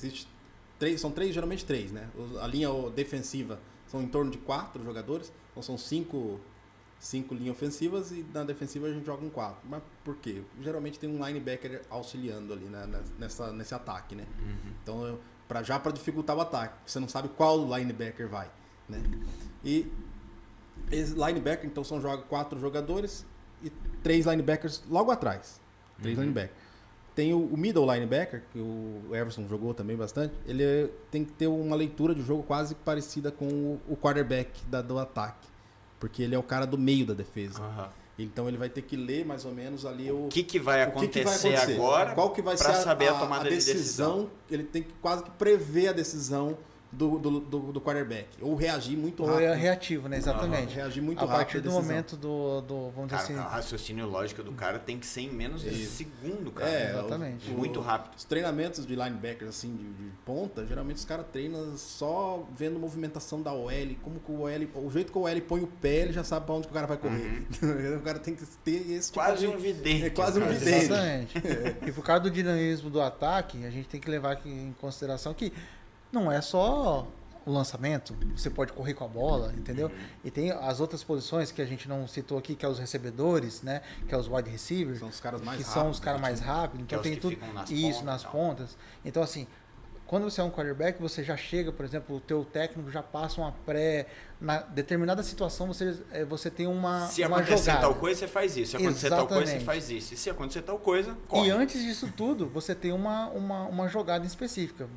são geralmente três, né? A linha defensiva são em torno de 4 jogadores, então são 5 linhas ofensivas e na defensiva a gente joga um 4. Mas por quê? Geralmente tem um linebacker auxiliando ali nesse ataque, né? Então, para dificultar o ataque, você não sabe qual linebacker vai, né? E esse linebacker, então, 4 jogadores e 3 linebackers logo atrás. 3 linebackers. Tem o middle linebacker, que o Everson jogou também bastante. Ele tem que ter uma leitura de jogo quase parecida com o quarterback do ataque, porque ele é o cara do meio da defesa. Então ele vai ter que ler mais ou menos ali o que vai acontecer agora, qual que vai ser saber a tomada de decisão. Ele tem que quase que prever a decisão do quarterback, ou reagir muito rápido. Ou é reativo, né? Exatamente. Reagir muito rápido. A partir do momento vamos dizer assim... O raciocínio lógico do cara tem que ser em menos de segundo, cara. Exatamente. Muito rápido. Os treinamentos de linebackers, assim, de ponta, geralmente os caras treinam só vendo movimentação da OL, como que o jeito que o OL põe o pé, ele já sabe pra onde que o cara vai correr. O cara tem que ter esse quase um vidente. É quase um vidente. Exatamente. E por causa do dinamismo do ataque, a gente tem que levar aqui em consideração que não é só o lançamento, você pode correr com a bola, entendeu? E tem as outras posições que a gente não citou aqui, que é os recebedores, né? Que é os wide receivers. São os caras mais que rápidos. São os caras mais rápidos. Então tem tudo isso nas pontas. Então, assim, quando você é um quarterback, você já chega, por exemplo, o teu técnico já passa uma na determinada situação você tem uma Se acontecer jogada. Tal coisa, você faz isso. Se acontecer tal coisa, você faz isso. E se acontecer tal coisa, corre. E antes disso tudo, você tem uma jogada específica.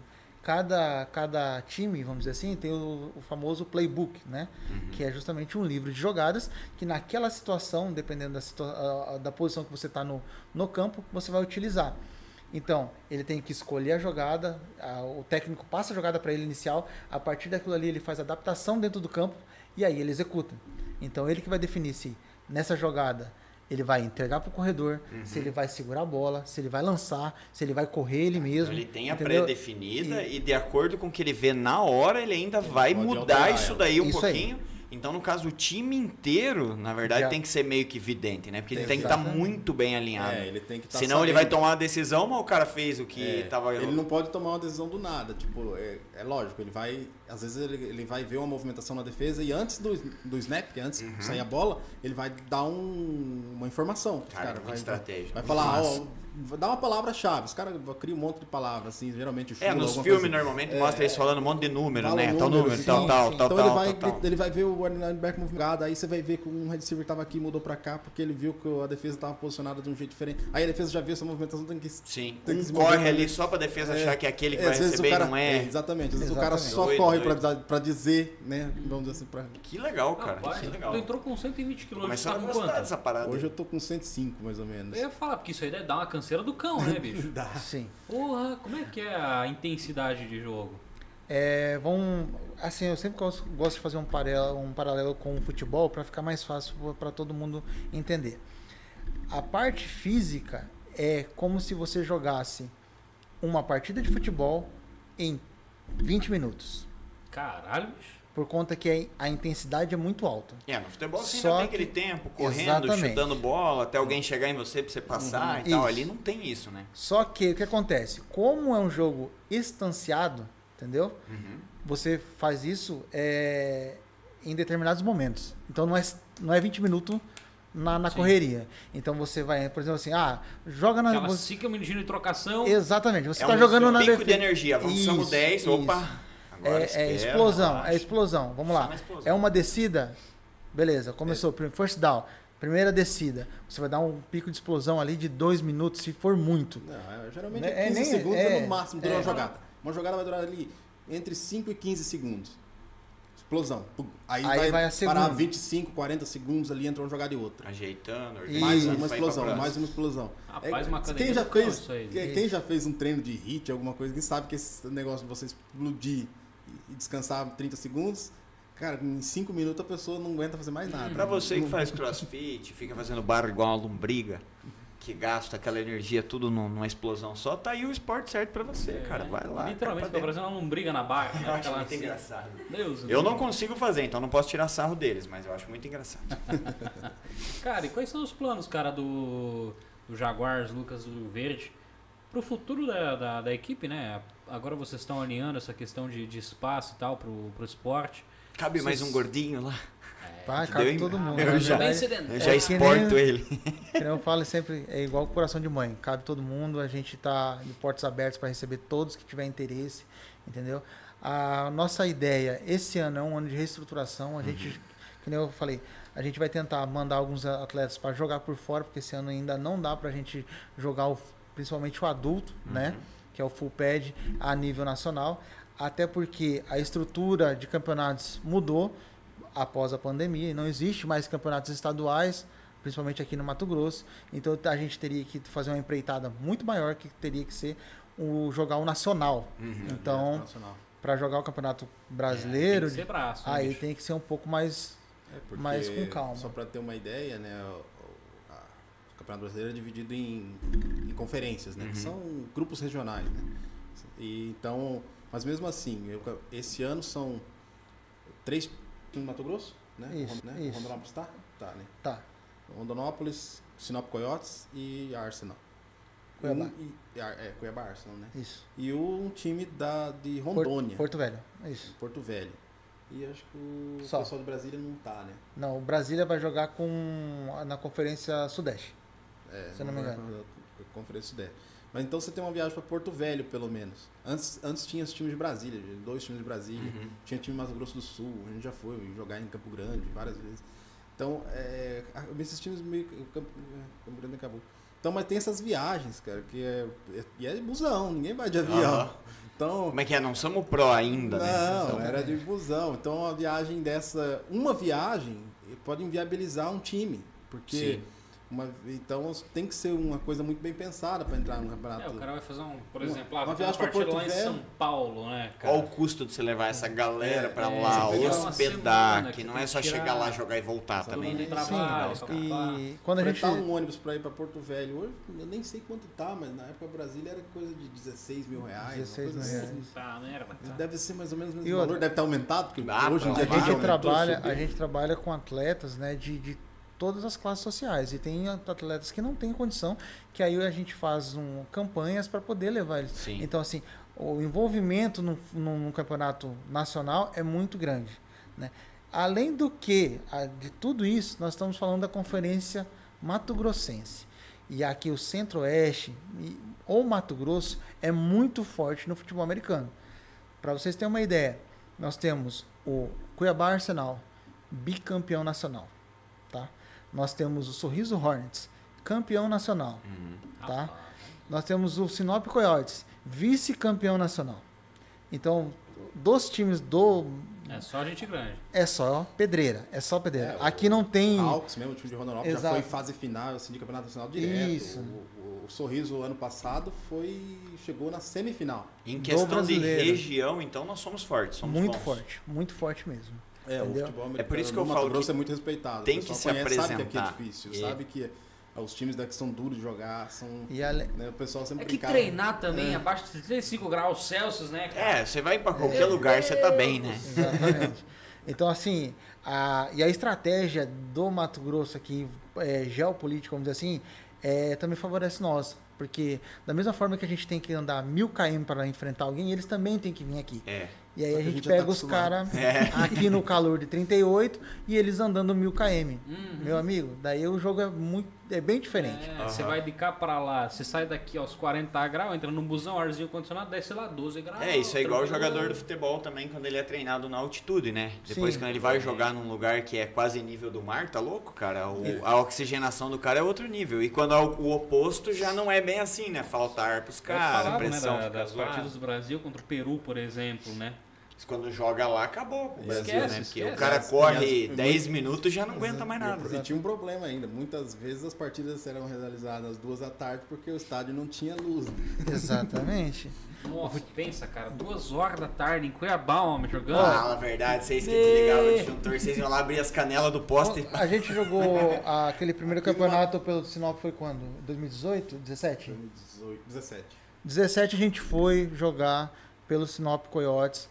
Cada time, vamos dizer assim, tem o famoso playbook, né? Que é justamente um livro de jogadas que naquela situação, dependendo da posição que você está no campo, você vai utilizar. Então, ele tem que escolher a jogada, o técnico passa a jogada para ele inicial, a partir daquilo ali ele faz a adaptação dentro do campo e aí ele executa. Então, ele que vai definir se nessa jogada Ele vai entregar pro corredor, se ele vai segurar a bola, se ele vai lançar, se ele vai correr ele mesmo. Ele tem a pré-definida e de acordo com o que ele vê na hora, ele ainda vai mudar isso daí um pouquinho. Então, no caso, o time inteiro, na verdade, tem que ser meio que vidente, né? Porque ele tem que estar muito bem alinhado. Ele tem que estar Senão sabendo. ele vai tomar uma decisão, mas o cara fez o que estava... Ele não pode tomar uma decisão do nada. Tipo, é lógico, ele vai... Às vezes ele vai ver uma movimentação na defesa e antes do snap, que antes de sair a bola, ele vai dar uma informação. Cara, vai estratégia. Vai falar, dá uma palavra-chave. Os caras criam um monte de palavras, assim, geralmente o chula, nos filmes normalmente mostra eles falando um monte de número, né? Tal número, sim, tal. Então ele vai ver o linebacker movimentado, aí você vai ver que um red receiver tava aqui e mudou pra cá, porque ele viu que a defesa tava posicionada de um jeito diferente. Aí a defesa já viu essa movimentação, tem que... Sim, tem que corre ali só pra defesa achar que é aquele que vai receber e não é. Exatamente, às vezes o cara só corre pra dizer, né? Vamos dizer assim, Que legal, cara. Que legal. Tu entrou com 120 kg. Mas tá com quanto? Dessa parada. Hoje eu tô com 105, mais ou menos. Eu ia falar, porque isso aí deve dar uma canseira do cão, né, bicho? Dá. Sim. Porra, como é que é a intensidade de jogo? Assim, eu sempre gosto de fazer um paralelo com o futebol para ficar mais fácil para todo mundo entender. A parte física é como se você jogasse uma partida de futebol em 20 minutos. Caralho, bicho. Por conta que a intensidade é muito alta. No futebol você Só ainda tem aquele tempo correndo, chutando bola, até alguém chegar em você pra você passar e tal. Ali não tem isso, né? Só que o que acontece? Como é um jogo estanciado, entendeu? Você faz isso em determinados momentos. Então não é 20 minutos na correria. Então você vai, por exemplo, assim, joga na... Aquela 5 minutinhos de trocação. Exatamente. Você tá jogando na defesa. Pico de energia, avançamos 10, opa... Explosão. Vamos lá. É uma descida, beleza, começou, first down, primeira descida. Você vai dar um pico de explosão ali de 2 minutos, se for muito. Não, geralmente 15 segundos no máximo dura uma jogada. Uma jogada vai durar ali entre 5 e 15 segundos. Explosão. Aí vai parar 25, 40 segundos ali, entra uma jogada e outra. Ajeitando, mais uma explosão. Faz uma quem já fez um treino de HIIT, alguma coisa, quem sabe que esse negócio de você explodir e descansar 30 segundos, cara, em 5 minutos a pessoa não aguenta fazer mais nada. Pra você que faz crossfit, fica fazendo barro igual uma lombriga, que gasta aquela energia tudo numa explosão só, tá aí o esporte certo pra você, cara. Vai lá. Literalmente, tô fazendo uma lombriga na barra. Eu acho muito engraçado. Deus, eu não consigo fazer, então não posso tirar sarro deles, mas eu acho muito engraçado. Cara, e quais são os planos, cara, do Jaguars, Lucas do Verde, pro futuro da equipe, né? Agora vocês estão alinhando essa questão de espaço e tal pro esporte. Cabe mais um gordinho lá? Cabe todo mundo. Eu já exporto ele. Eu falo sempre, é igual o coração de mãe. Cabe todo mundo, a gente tá de portas abertas para receber todos que tiver interesse, entendeu? A nossa ideia, esse ano é um ano de reestruturação. A gente, que nem eu falei, a gente vai tentar mandar alguns atletas para jogar por fora, porque esse ano ainda não dá pra gente jogar principalmente o adulto, né? Que é o full pad a nível nacional, até porque a estrutura de campeonatos mudou após a pandemia, e não existe mais campeonatos estaduais, principalmente aqui no Mato Grosso, então a gente teria que fazer uma empreitada muito maior, que teria que ser jogar o nacional. Então, para jogar o campeonato brasileiro, tem que ser braço, aí tem que ser um pouco mais com calma. Só para ter uma ideia, né, o Campeonato Brasileiro é dividido em conferências, né? Que são grupos regionais, né? E então, mas mesmo assim, esse ano são 3 no Mato Grosso, né? Isso. Rondonópolis tá? Tá, né? Tá. Rondonópolis, Sinop Coyotes e Arsenal. Cuiabá. Cuiabá Arsenal, né? Isso. E um time de Rondônia. Porto Velho, isso. Porto Velho. E acho que o pessoal de Brasília não tá, né? Não, o Brasília vai jogar na Conferência Sudeste. Se eu não me engano. Conferência Sudeste. Mas então você tem uma viagem para Porto Velho, pelo menos. Antes tinha os times de Brasília, 2 times de Brasília. Tinha time de Mato Grosso do Sul, a gente já foi jogar em Campo Grande várias vezes. Então, esses times meio... Campo Grande acabou. Então, mas tem essas viagens, cara, que é busão, ninguém vai de avião. Então, como é que é? Não somos pró ainda, né? Não, era de busão. Então, uma viagem pode inviabilizar um time, porque... Sim. Então tem que ser uma coisa muito bem pensada para entrar no campeonato. O cara vai fazer por exemplo, uma viagem para Porto lá em Velho. São Paulo, né, cara? Qual o custo de você levar essa galera para lá, hospedar, semana, que não é só chegar lá, jogar e voltar também, né? Trabalho, e quando a gente um ônibus para ir para Porto Velho, hoje eu nem sei quanto tá, mas na época Brasília era coisa de 16 mil reais. 16 mil reais. Tá, merda. Deve ser mais ou menos o mesmo E valor, deve estar aumentado, porque hoje em dia a gente trabalha com atletas, né, de todas as classes sociais, e tem atletas que não têm condição, que aí a gente faz campanhas para poder levar eles. Sim. Então, assim, o envolvimento no campeonato nacional é muito grande, né? Além do que, de tudo isso, nós estamos falando da Conferência Mato Grossense. E aqui o Centro-Oeste, ou Mato Grosso, é muito forte no futebol americano. Para vocês terem uma ideia, nós temos o Cuiabá Arsenal, bicampeão nacional, tá? Nós temos o Sorriso Hornets, campeão nacional, tá? Nós temos o Sinop Coyotes, vice-campeão nacional. Então, dos times do... É só gente grande. É só pedreira, Aqui não tem... Hawks mesmo, o time de Rondonópolis, já foi em fase final, assim, de campeonato nacional direto. Isso. O Sorriso, ano passado, chegou na semifinal. Em questão de região, então, nós somos fortes, somos muito bons. muito forte mesmo. O futebol americano, por isso que eu Mato falo Grosso que é muito respeitado. tem que se apresentar. Sabe que aqui é difícil, sabe que os times daqui são duros de jogar, né, o pessoal sempre que treinar também abaixo de 35 graus Celsius, né, cara? Você vai para qualquer lugar, você tá bem, né? Exatamente. Então, assim, a estratégia do Mato Grosso aqui, geopolítica, vamos dizer assim, também favorece nós. Porque da mesma forma que a gente tem que andar 1000 km para enfrentar alguém, eles também têm que vir aqui. E aí a gente pega os caras aqui no calor de 38 e eles andando 1000 km. Meu amigo, daí o jogo é bem diferente. Você vai de cá para lá, você sai daqui aos 40 graus, entra num busão, arzinho condicionado, desce lá 12 graus. Isso é igual o jogador do futebol também, quando ele é treinado na altitude, né? Depois, quando ele vai jogar num lugar que é quase nível do mar, tá louco, cara? A oxigenação do cara é outro nível. E quando o oposto já não é bem assim, né? Falta ar pros caras, pressão né, das partidas do Brasil contra o Peru, por exemplo, né? Quando joga lá, acabou pro Brasil, né? Porque esquece. o cara corre 10 minutos e já não aguenta mais nada. E tinha um problema ainda. Muitas vezes as partidas eram realizadas às 2 da tarde porque o estádio não tinha luz. Exatamente. Nossa, pensa, cara, 2 horas da tarde em Cuiabá, homem, jogando. Fala a verdade, vocês que desligavam o disjuntor, vocês iam lá abrir as canelas do poste. A gente jogou aquele primeiro campeonato pelo Sinop foi quando? 2018? 17? 2017. 17 a gente foi jogar pelo Sinop Coyotes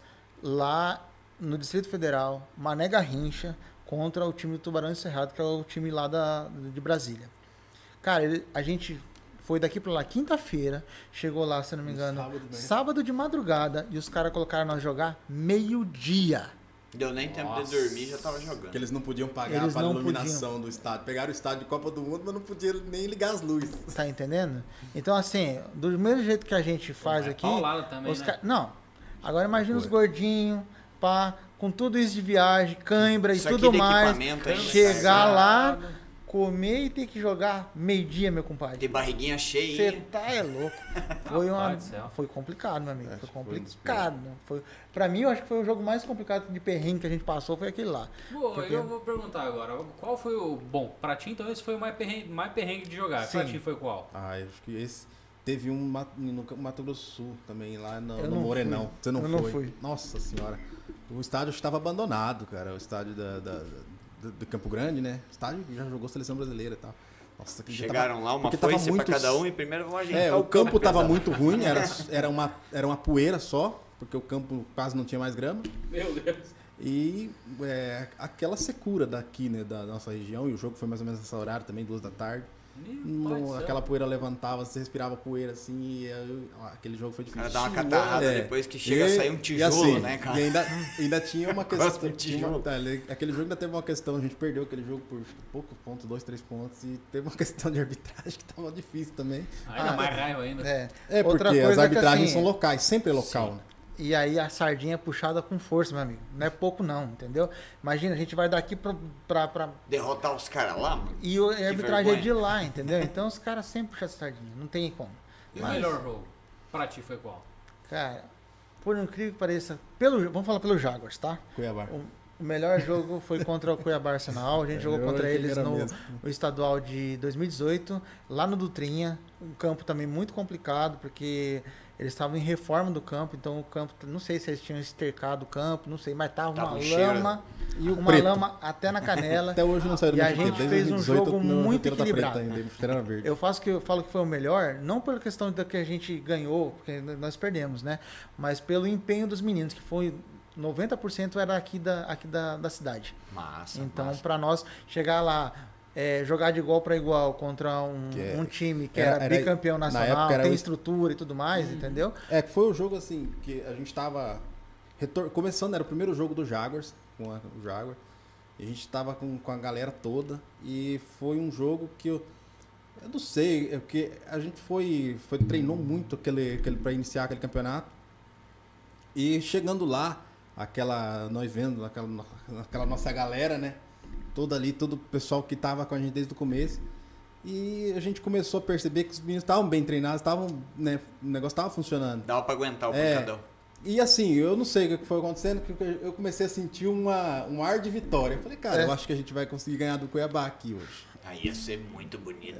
lá no Distrito Federal, Mané Garrincha, contra o time do Tubarão Encerrado, que é o time lá de Brasília. Cara, a gente foi daqui pra lá quinta-feira, chegou lá, se não me engano, sábado de madrugada, e os caras colocaram nós jogar meio-dia. Deu nem tempo de dormir, já tava jogando. Porque eles não podiam pagar para a iluminação do estádio. Pegaram o estádio de Copa do Mundo, mas não podiam nem ligar as luzes. Tá entendendo? Então, assim, do mesmo jeito que a gente faz aqui... Também, né? Não. Agora imagina os gordinhos, pá, com tudo isso de viagem, cãibra e tudo mais, chegar lá, comer e ter que jogar meio-dia, meu compadre. De barriguinha cheia. Você tá louco. Foi complicado, meu amigo. Foi complicado. Pra mim, eu acho que foi o jogo mais complicado de perrengue que a gente passou, foi aquele lá. Eu vou perguntar agora, qual foi o... Bom, pra ti então esse foi o mais perrengue de jogar. Sim. Pra ti foi qual? Eu acho que esse... Teve um no Mato Grosso do Sul também, lá no Morenão. Você não foi? Não fui. Nossa senhora. O estádio estava abandonado, cara. O estádio do Campo Grande, né? O estádio já jogou seleção brasileira e tal. Nossa, chegaram lá, uma foice pra cada um e primeiro vão ajeitar o campo tava muito ruim, era uma poeira só, porque o campo quase não tinha mais grama. Meu Deus. E aquela secura daqui, né, da nossa região, e o jogo foi mais ou menos nesse horário também, 2 da tarde. Aquela poeira levantava, você respirava poeira assim, e aquele jogo foi difícil. O cara dá uma catarrada depois que chega a sair um tijolo, assim, né, cara? E ainda tinha uma questão. Aquele jogo ainda teve uma questão, a gente perdeu aquele jogo por poucos pontos, 2, 3 pontos, e teve uma questão de arbitragem que tava difícil também. Ainda mais raiva ainda. Porque as arbitragens são locais, sempre é local, né? E aí a sardinha é puxada com força, meu amigo. Não é pouco não, entendeu? Imagina, a gente vai daqui pra... derrotar os caras lá, mano. E a arbitragem é de lá, entendeu? Então os caras sempre puxam a sardinha, não tem como. E o melhor jogo pra ti foi qual? Cara, por incrível que pareça, vamos falar pelo Jaguars, tá? Cuiabá. O melhor jogo foi contra o Cuiabá Arsenal. A gente jogou contra eles no estadual de 2018, lá no Dutrinha. Um campo também muito complicado, porque eles estavam em reforma do campo, então o campo, não sei se eles tinham estercado o campo, não sei, mas tava uma lama, lama até na canela. Até hoje não saiu do E a gente fez um jogo muito equilibrado. Eu falo que foi o melhor, não pela questão da que a gente ganhou, porque nós perdemos, né? Mas pelo empenho dos meninos, que foi 90% era aqui da cidade. Massa. Então, para nós chegar lá, jogar de igual para igual contra um time que era bicampeão nacional, tem estrutura e tudo mais, entendeu? Que foi o jogo assim, que a gente estava começando, era o primeiro jogo do Jaguars, com o Jaguar, e a gente estava com a galera toda, e foi um jogo que eu não sei, porque a gente treinou muito para iniciar aquele campeonato, e chegando lá, nós vendo aquela nossa galera, né? Todo o pessoal que estava com a gente desde o começo. E a gente começou a perceber que os meninos estavam bem treinados, né, o negócio estava funcionando. Dava para aguentar o pancadão. E assim, eu não sei o que foi acontecendo, que eu comecei a sentir um ar de vitória. Eu falei, cara, eu acho que a gente vai conseguir ganhar do Cuiabá aqui hoje. Aí ia ser muito bonito.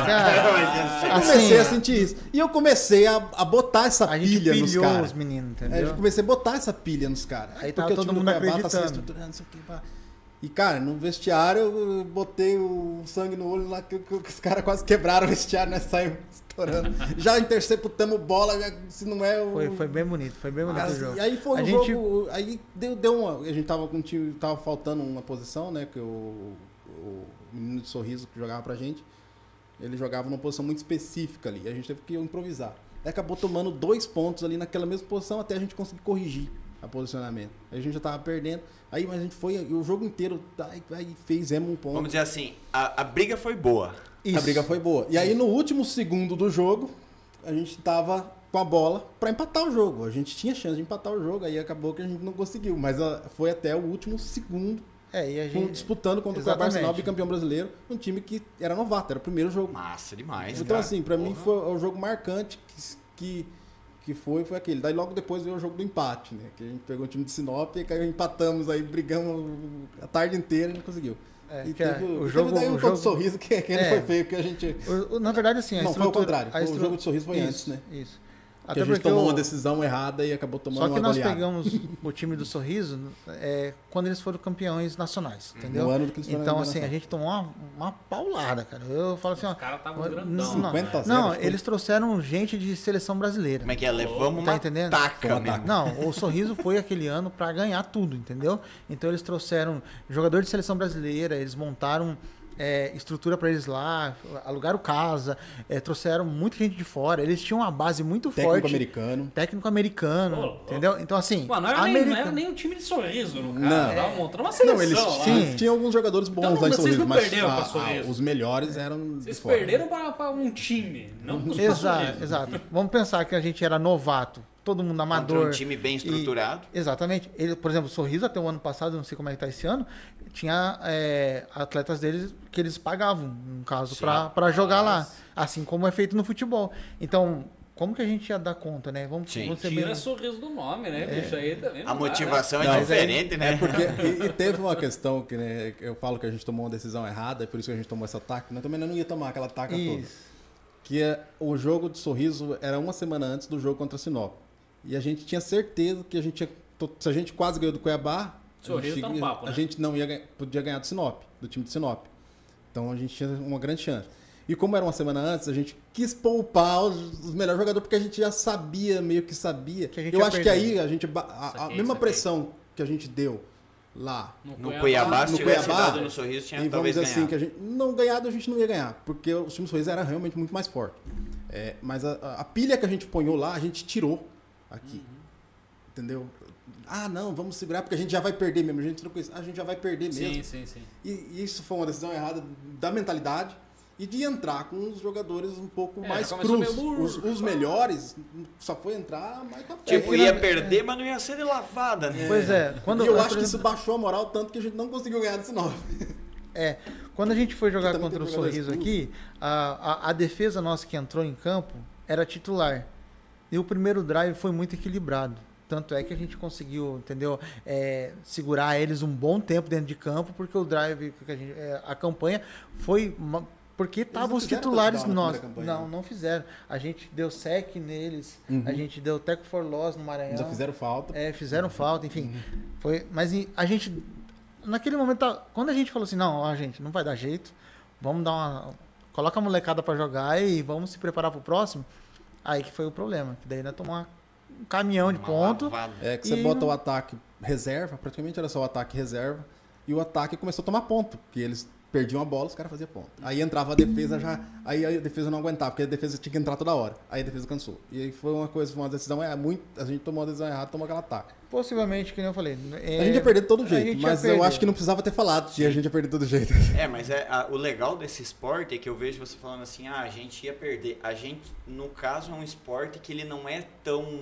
Eu comecei a sentir isso. E eu comecei a botar essa pilha nos caras. Os meninos, entendeu? Eu comecei a botar essa pilha nos caras. Aí tava todo mundo acreditando. Tá se estruturando, não sei o que, e, cara, no vestiário eu botei o sangue no olho lá, que os caras quase quebraram o vestiário, nós saímos estourando. Já interceptamos bola, se não é o... Foi bem bonito, o jogo. E aí foi jogo, aí deu uma... A gente tava com um time, tava faltando uma posição, né, que o menino de Sorriso que jogava pra gente, ele jogava numa posição muito específica ali, a gente teve que improvisar. Aí acabou tomando 2 pontos ali naquela mesma posição até a gente conseguir corrigir o posicionamento. Aí a gente já tava perdendo, mas a gente foi o jogo inteiro, aí fizemos um ponto. Vamos dizer assim, a briga foi boa. Isso. A briga foi boa. E aí no último segundo do jogo, a gente tava com a bola pra empatar o jogo. A gente tinha chance de empatar o jogo, aí acabou que a gente não conseguiu, mas foi até o último segundo. E a gente disputando contra o Cuiabá Arsenal, bicampeão brasileiro, um time que era novato, era o primeiro jogo. Massa demais, então, assim, pra mim foi o jogo marcante que foi aquele. Daí logo depois veio o jogo do empate, né? Que a gente pegou o time de Sinop e empatamos aí, brigamos a tarde inteira e não conseguiu. E teve daí um sorriso que ele foi feio, que a gente... Na verdade, assim, não, foi o contrário. O jogo de sorriso foi antes, né? Isso. Até porque a gente tomou uma decisão errada e acabou tomando uma goleada. Só que nós pegamos o time do Sorriso quando eles foram campeões nacionais, entendeu? No ano que eles foram então, assim, a gente tomou uma paulada, cara. Eu falo assim, os caras estavam grandão. Não, eles trouxeram gente de seleção brasileira. Como é que é? Levamos uma taca mesmo. Não, o Sorriso foi aquele ano pra ganhar tudo, entendeu? Então eles trouxeram jogador de seleção brasileira, eles montaram... estrutura para eles lá, alugaram casa, trouxeram muita gente de fora, eles tinham uma base muito forte. Técnico americano, entendeu? Então assim... Mano, não era nem um time de Sorriso, no caso, tava montando uma seleção. Eles tinham alguns jogadores bons então, lá em Sorriso, mas os melhores eram Vocês perderam para um time, não para o Sorriso. Exato. Vamos pensar que a gente era novato. Todo mundo amador. Contra um time bem estruturado. Exatamente. Ele, por exemplo, o Sorriso até o ano passado, não sei como é que tá esse ano, tinha atletas deles que eles pagavam, no caso, para jogar lá. Assim como é feito no futebol. Então, como que a gente ia dar conta, né? Vamos ser bem... Sorriso do nome, né? Bicho, aí também a motivação é diferente, né? Porque, e teve uma questão que, né, eu falo que a gente tomou uma decisão errada, é por isso que a gente tomou essa taca. Nós também não ia tomar aquela taca toda. Que o jogo de Sorriso era uma semana antes do jogo contra Sinop. E a gente tinha certeza que se a gente quase ganhou do Cuiabá, a gente não podia ganhar do Sinop, do time de Sinop. Então a gente tinha uma grande chance. E como era uma semana antes, a gente quis poupar os melhores jogadores, porque a gente já sabia, meio que sabia. Eu acho que aí a mesma pressão que a gente deu lá no Cuiabá, se tivesse dado no Sorriso, tinha talvez ganhado. Assim, que a gente não ganhado, a gente não ia ganhar, porque o time do Sorriso era realmente muito mais forte. Mas a pilha que a gente ponhou lá, a gente tirou aqui. Entendeu? Não, vamos segurar porque a gente já vai perder mesmo. A gente já vai perder mesmo. Sim. E isso foi uma decisão errada da mentalidade e de entrar com os jogadores um pouco mais crus. Os melhores só foi entrar mais pra frente. Tipo, ia perder, mas não ia ser de lavada, né? Pois é. E eu acho que isso baixou a moral tanto que a gente não conseguiu ganhar desse 9. Quando a gente foi jogar contra o Sorriso aqui, a defesa nossa que entrou em campo era titular. E o primeiro drive foi muito equilibrado. Tanto é que a gente conseguiu, entendeu? Segurar eles um bom tempo dentro de campo, porque o drive, a campanha foi... Porque estavam os titulares nossos. Não fizeram. A gente deu sec neles, a gente deu tackle for loss no Maranhão. Já fizeram falta. Fizeram falta, enfim. Mas a gente, naquele momento, quando a gente falou assim, não, gente, não vai dar jeito, vamos coloca a molecada pra jogar e vamos se preparar pro próximo, aí que foi o problema. Que daí nós tomamos um caminhão de ponto. Que você bota o ataque reserva, praticamente era só o ataque reserva, e o ataque começou a tomar ponto, porque eles perdiam a bola, os caras faziam ponto. Aí entrava a defesa aí a defesa não aguentava, porque a defesa tinha que entrar toda hora. Aí a defesa cansou. E aí foi uma decisão, a gente tomou uma decisão errada, tomou aquele ataque. Possivelmente, que nem eu falei. A gente ia perder de todo jeito, mas eu acho que não precisava ter falado que a gente ia perder de todo jeito. Mas o legal desse esporte é que eu vejo você falando assim, a gente ia perder. A gente, no caso, é um esporte que ele não é tão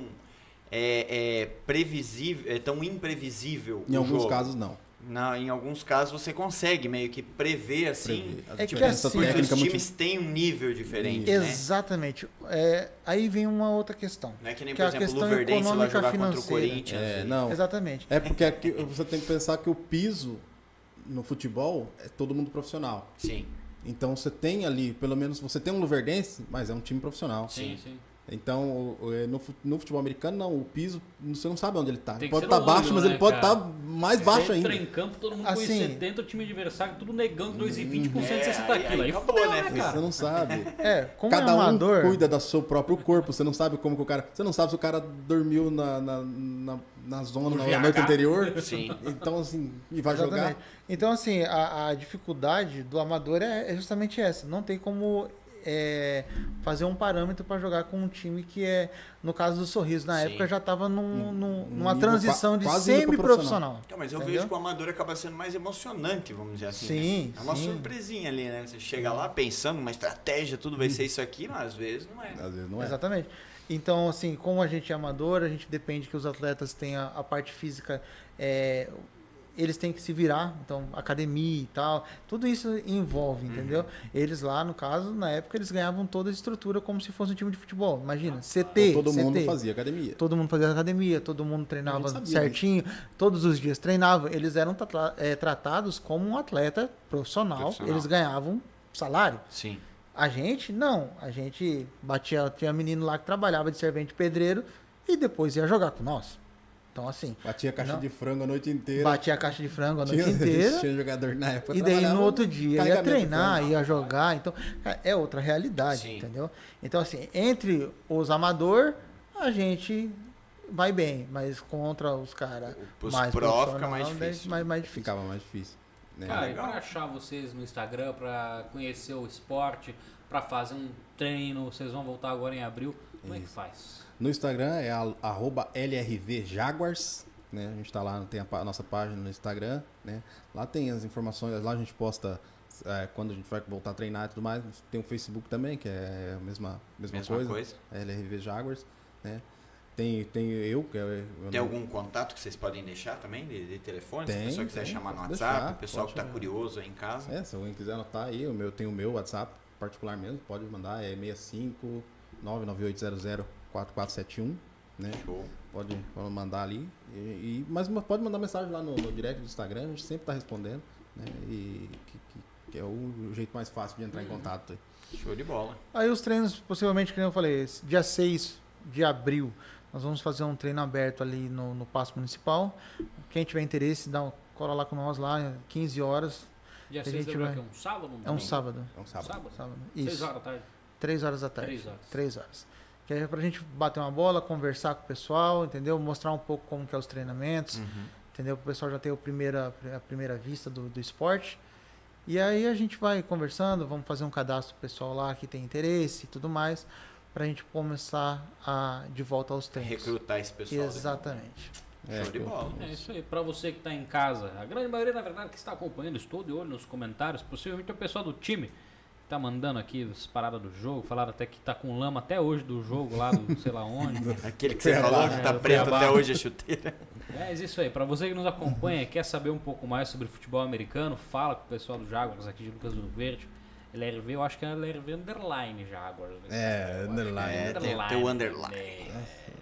previsível, é tão imprevisível. Em alguns casos, não. Em alguns casos você consegue meio que prever assim. Tipo, porque os times têm um nível diferente. Exatamente. Aí vem uma outra questão. Não é que nem, por exemplo, o Luverdense lá jogar contra o Corinthians. Não. Exatamente. É porque aqui você tem que pensar que o piso no futebol é todo mundo profissional. Sim. Então você tem ali, pelo menos você tem um Luverdense, mas é um time profissional. Sim. Então, no futebol americano, não. O piso, você não sabe onde ele tá. Ele pode estar baixo, mas ele pode estar mais baixo ainda. Entra em campo, todo mundo assim, com 70, o time adversário, tudo negando 2,20 com 160 quilos. Aí acabou, né, cara? Você não sabe. Como Cada amador, um cuida do seu próprio corpo. Você não sabe como que o cara... Você não sabe se o cara dormiu na zona na noite anterior. Sim. Então, assim, e vai exatamente. jogar. Então, assim, a dificuldade do amador é justamente essa. Não tem como... fazer um parâmetro para jogar com um time que no caso do Sorriso, na época já estava numa transição de semi-profissional. Mas eu vejo que o amador acaba sendo mais emocionante, vamos dizer assim. Sim, né? É uma surpresinha ali, né? Você chega lá pensando uma estratégia, tudo vai ser isso aqui, mas às vezes não é. Às vezes não é. Exatamente. Então, assim, como a gente é amador, a gente depende que os atletas tenham a parte física... eles têm que se virar, então, academia e tal, tudo isso envolve, entendeu? Eles lá, no caso, na época, eles ganhavam toda a estrutura como se fosse um time de futebol. Imagina, CT, Todo mundo fazia academia. Todo mundo fazia academia, todo mundo treinava certinho, todos os dias treinavam. Eles eram tratados como um atleta profissional, eles ganhavam salário. Sim. A gente, não. A gente tinha menino lá que trabalhava de servente pedreiro e depois ia jogar com nós. Então, assim... Batia a caixa de frango a noite inteira. Batia a caixa de frango a noite inteira. Tinha jogador na época. E daí, no outro dia, ia treinar, ia jogar. Então, é outra realidade, entendeu? Então, assim, entre os amador, a gente vai bem. Mas contra os caras mais pró fica mais difícil. Mais difícil. Ficava mais difícil. Né? Cara, e pra achar vocês no Instagram, pra conhecer o esporte, pra fazer um treino, vocês vão voltar agora em abril, como é que faz? No Instagram é @LRVJaguars, né? A gente tá lá, tem a nossa página no Instagram, né? Lá tem as informações, lá a gente posta quando a gente vai voltar a treinar e tudo mais. Tem o Facebook também, que é a mesma coisa. LRV Jaguars, né? Tem eu, que tem algum contato que vocês podem deixar também de telefone? Se a pessoa quiser chamar no WhatsApp, deixar, o pessoal que tá curioso aí em casa. Se alguém quiser anotar aí, tem o meu WhatsApp particular mesmo, pode mandar, é 65 99800 4471, né? Show. Pode mandar ali. Mas pode mandar mensagem lá no direct do Instagram, a gente sempre está respondendo, né? E que é o jeito mais fácil de entrar em contato. Show de bola. Aí os treinos, possivelmente, como eu falei, dia 6 de abril, nós vamos fazer um treino aberto ali no Paço Municipal. Quem tiver interesse, cola lá com nós lá, 15 horas. Dia 6 de abril, que é um sábado? É um sábado. Sábado. Isso. 6 horas da tarde. 3 horas da tarde. 3 horas. 3 horas. Que é pra gente bater uma bola, conversar com o pessoal, entendeu? Mostrar um pouco como que é os treinamentos, entendeu? Para o pessoal já ter a primeira vista do esporte. E aí a gente vai conversando, vamos fazer um cadastro pro pessoal lá que tem interesse e tudo mais, pra gente começar de volta aos treinos. Recrutar esse pessoal. Exatamente. Show de bola. É isso aí, pra você que tá em casa, a grande maioria, na verdade, que está acompanhando, estou de olho nos comentários, possivelmente é o pessoal do time tá mandando aqui as paradas do jogo, falaram até que tá com lama até hoje do jogo lá do sei lá onde. Aquele que você falou que tá preto até hoje a chuteira. Mas isso aí, pra você que nos acompanha, quer saber um pouco mais sobre futebol americano, fala com o pessoal do Jaguars aqui de Lucas do Verde. LRV, eu acho que é LRV underline Jaguars. Underline. Tem o underline.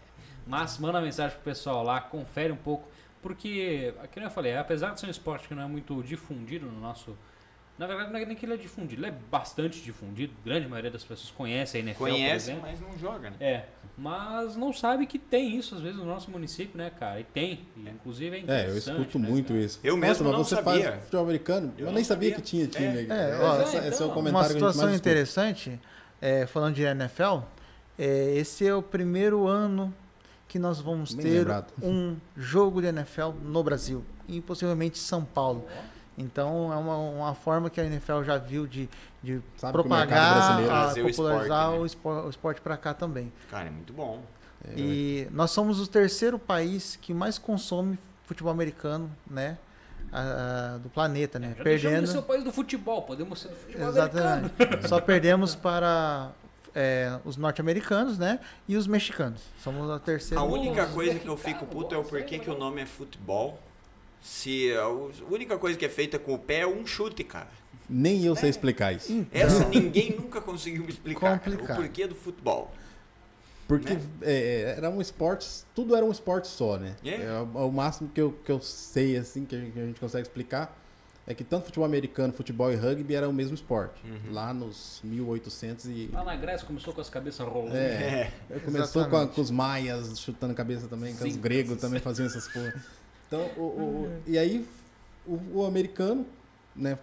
Mas manda mensagem pro pessoal lá, confere um pouco. Porque, como eu falei, apesar de ser um esporte que não é muito difundido no nosso... Na verdade, não é nem que ele é difundido, ele é bastante difundido. A grande maioria das pessoas conhece a NFL, por exemplo. Mas não joga, né? Mas não sabe que tem isso, às vezes, no nosso município, né, cara? E tem. E, inclusive, é interessante. Eu escuto muito isso. Eu mesmo não você sabia. Faz futebol americano? Eu nem sabia que tinha time. Esse é o comentário uma situação que a gente mais interessante, falando de NFL, esse é o primeiro ano que nós vamos ter um jogo de NFL no Brasil. E possivelmente São Paulo. Então é uma forma que a NFL já viu de propagar, popularizar o esporte para cá também. Cara, é muito bom. E nós somos o terceiro país que mais consome futebol americano, né? Do planeta, né? Perdendo. Ser o país do futebol, podemos ser do futebol americano. Só perdemos para os norte-americanos, né? E os mexicanos. Somos a terceira. A única coisa que eu fico puto é o porquê que o nome é futebol. Se a única coisa que é feita com o pé é um chute, cara. Nem eu sei explicar isso. Então, essa ninguém nunca conseguiu me explicar, cara, o porquê do futebol. Porque era um esporte, tudo era um esporte só, né? O máximo que eu sei, assim, que a gente consegue explicar, é que tanto futebol americano, futebol e rugby era o mesmo esporte. Lá nos 1800 e... Lá na Grécia começou com as cabeças rolando. Começou com os maias chutando cabeça também, com os gregos também faziam essas porra. Então, e aí o americano, né,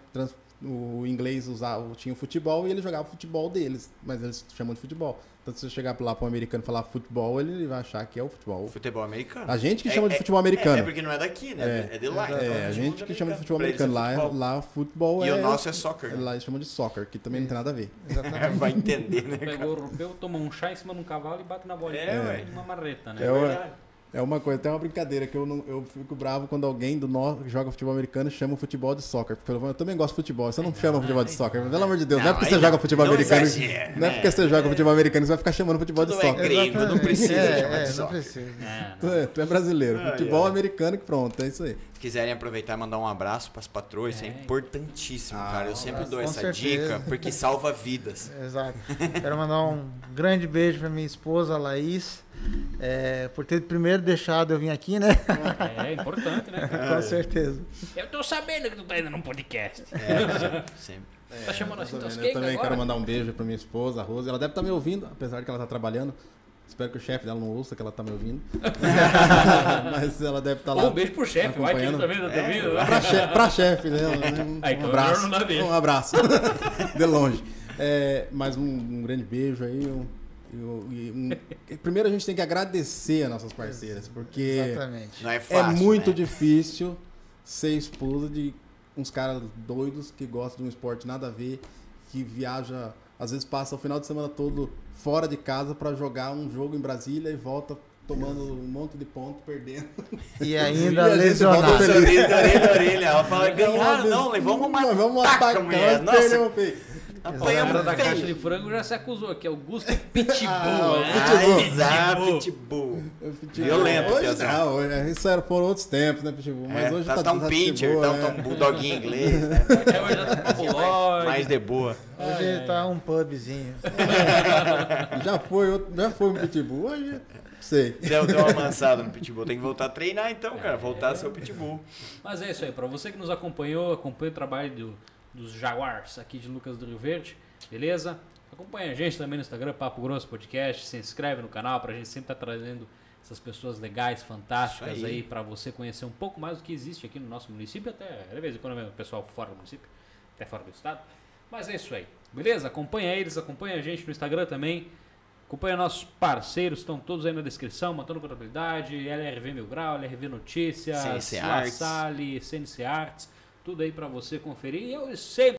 o inglês tinha o futebol e ele jogava o futebol deles, mas eles chamam de futebol. Então, se você chegar lá para um americano e falar futebol, ele vai achar que é o futebol. Futebol americano. A gente que chama de futebol americano. É porque não é daqui, né? É de lá. Então, a gente que chama de futebol americano. Lá futebol e o nosso é soccer. Lá eles chamam de soccer, que também não tem nada a ver. Exatamente. Vai entender, né? Pegou o europeu, toma um chá em cima de um cavalo e bate na bolinha de uma marreta, né? É uma coisa, tem uma brincadeira que eu fico bravo quando alguém do norte que joga futebol americano chama o futebol de soccer. Porque eu também gosto de futebol, você não chama futebol de soccer. Pelo amor de Deus, não é porque você joga futebol americano. Não é porque você joga futebol americano que você vai ficar chamando futebol de soccer. Gringo, não precisa chamar de soccer. Tu é brasileiro. Futebol americano que pronto, é isso aí. Se quiserem aproveitar e mandar um abraço para as patroas, isso é importantíssimo, cara. Eu sempre dou essa dica, porque salva vidas. Exato. Quero mandar um grande beijo para minha esposa, Laís. Por ter primeiro deixado eu vir aqui, né? É importante, né? Com certeza. Eu tô sabendo que tu tá indo num podcast. Sempre. Tá chamando assim, eu também quero mandar um beijo pra minha esposa, a Rose. Ela deve estar me ouvindo, apesar de que ela tá trabalhando. Espero que o chefe dela não ouça que ela tá me ouvindo. Mas ela deve estar lá. Um beijo pro chefe, vai que ele também não tá ouvindo. Pra chefe, né? Um abraço. Um abraço. De longe. Mais um grande beijo aí. Primeiro a gente tem que agradecer as nossas parceiras, porque exatamente. Não é fácil, muito difícil ser esposa de uns caras doidos que gostam de um esporte nada a ver, que viaja, às vezes passa o final de semana todo fora de casa para jogar um jogo em Brasília e volta tomando um monte de ponto, perdendo. E ainda lesionado. Orelha. Ela fala, ganharam, não, vamos matar a mulher. Nossa, lembra da caixa de frango, já se acusou aqui, Augusto Pitbull. Pitbull. Violento, isso foram outros tempos, né, Pitbull? Mas hoje tá um pincher, tá um bulldoguinho inglês, né? Hoje já tá mais de boa. Hoje tá um pubzinho. Já foi um Pitbull, hoje... Sei. Deu uma amansada no Pitbull. Tem que voltar a treinar então, cara. Voltar a ser o Pitbull. Mas é isso aí. Pra você que nos acompanhou, acompanha o trabalho dos Jaguars aqui de Lucas do Rio Verde, beleza? Acompanha a gente também no Instagram, Papo Grosso Podcast. Se inscreve no canal pra gente sempre estar trazendo essas pessoas legais, fantásticas aí pra você conhecer um pouco mais do que existe aqui no nosso município. Até, às vezes, quando é o pessoal fora do município, até fora do estado. Mas é isso aí, beleza? Acompanha eles, acompanha a gente no Instagram também. Acompanha nossos parceiros, estão todos aí na descrição, Matando Contabilidade, LRV Mil Grau, LRV Notícias, La Salle, CNC Arts, tudo aí para você conferir. E eu sempre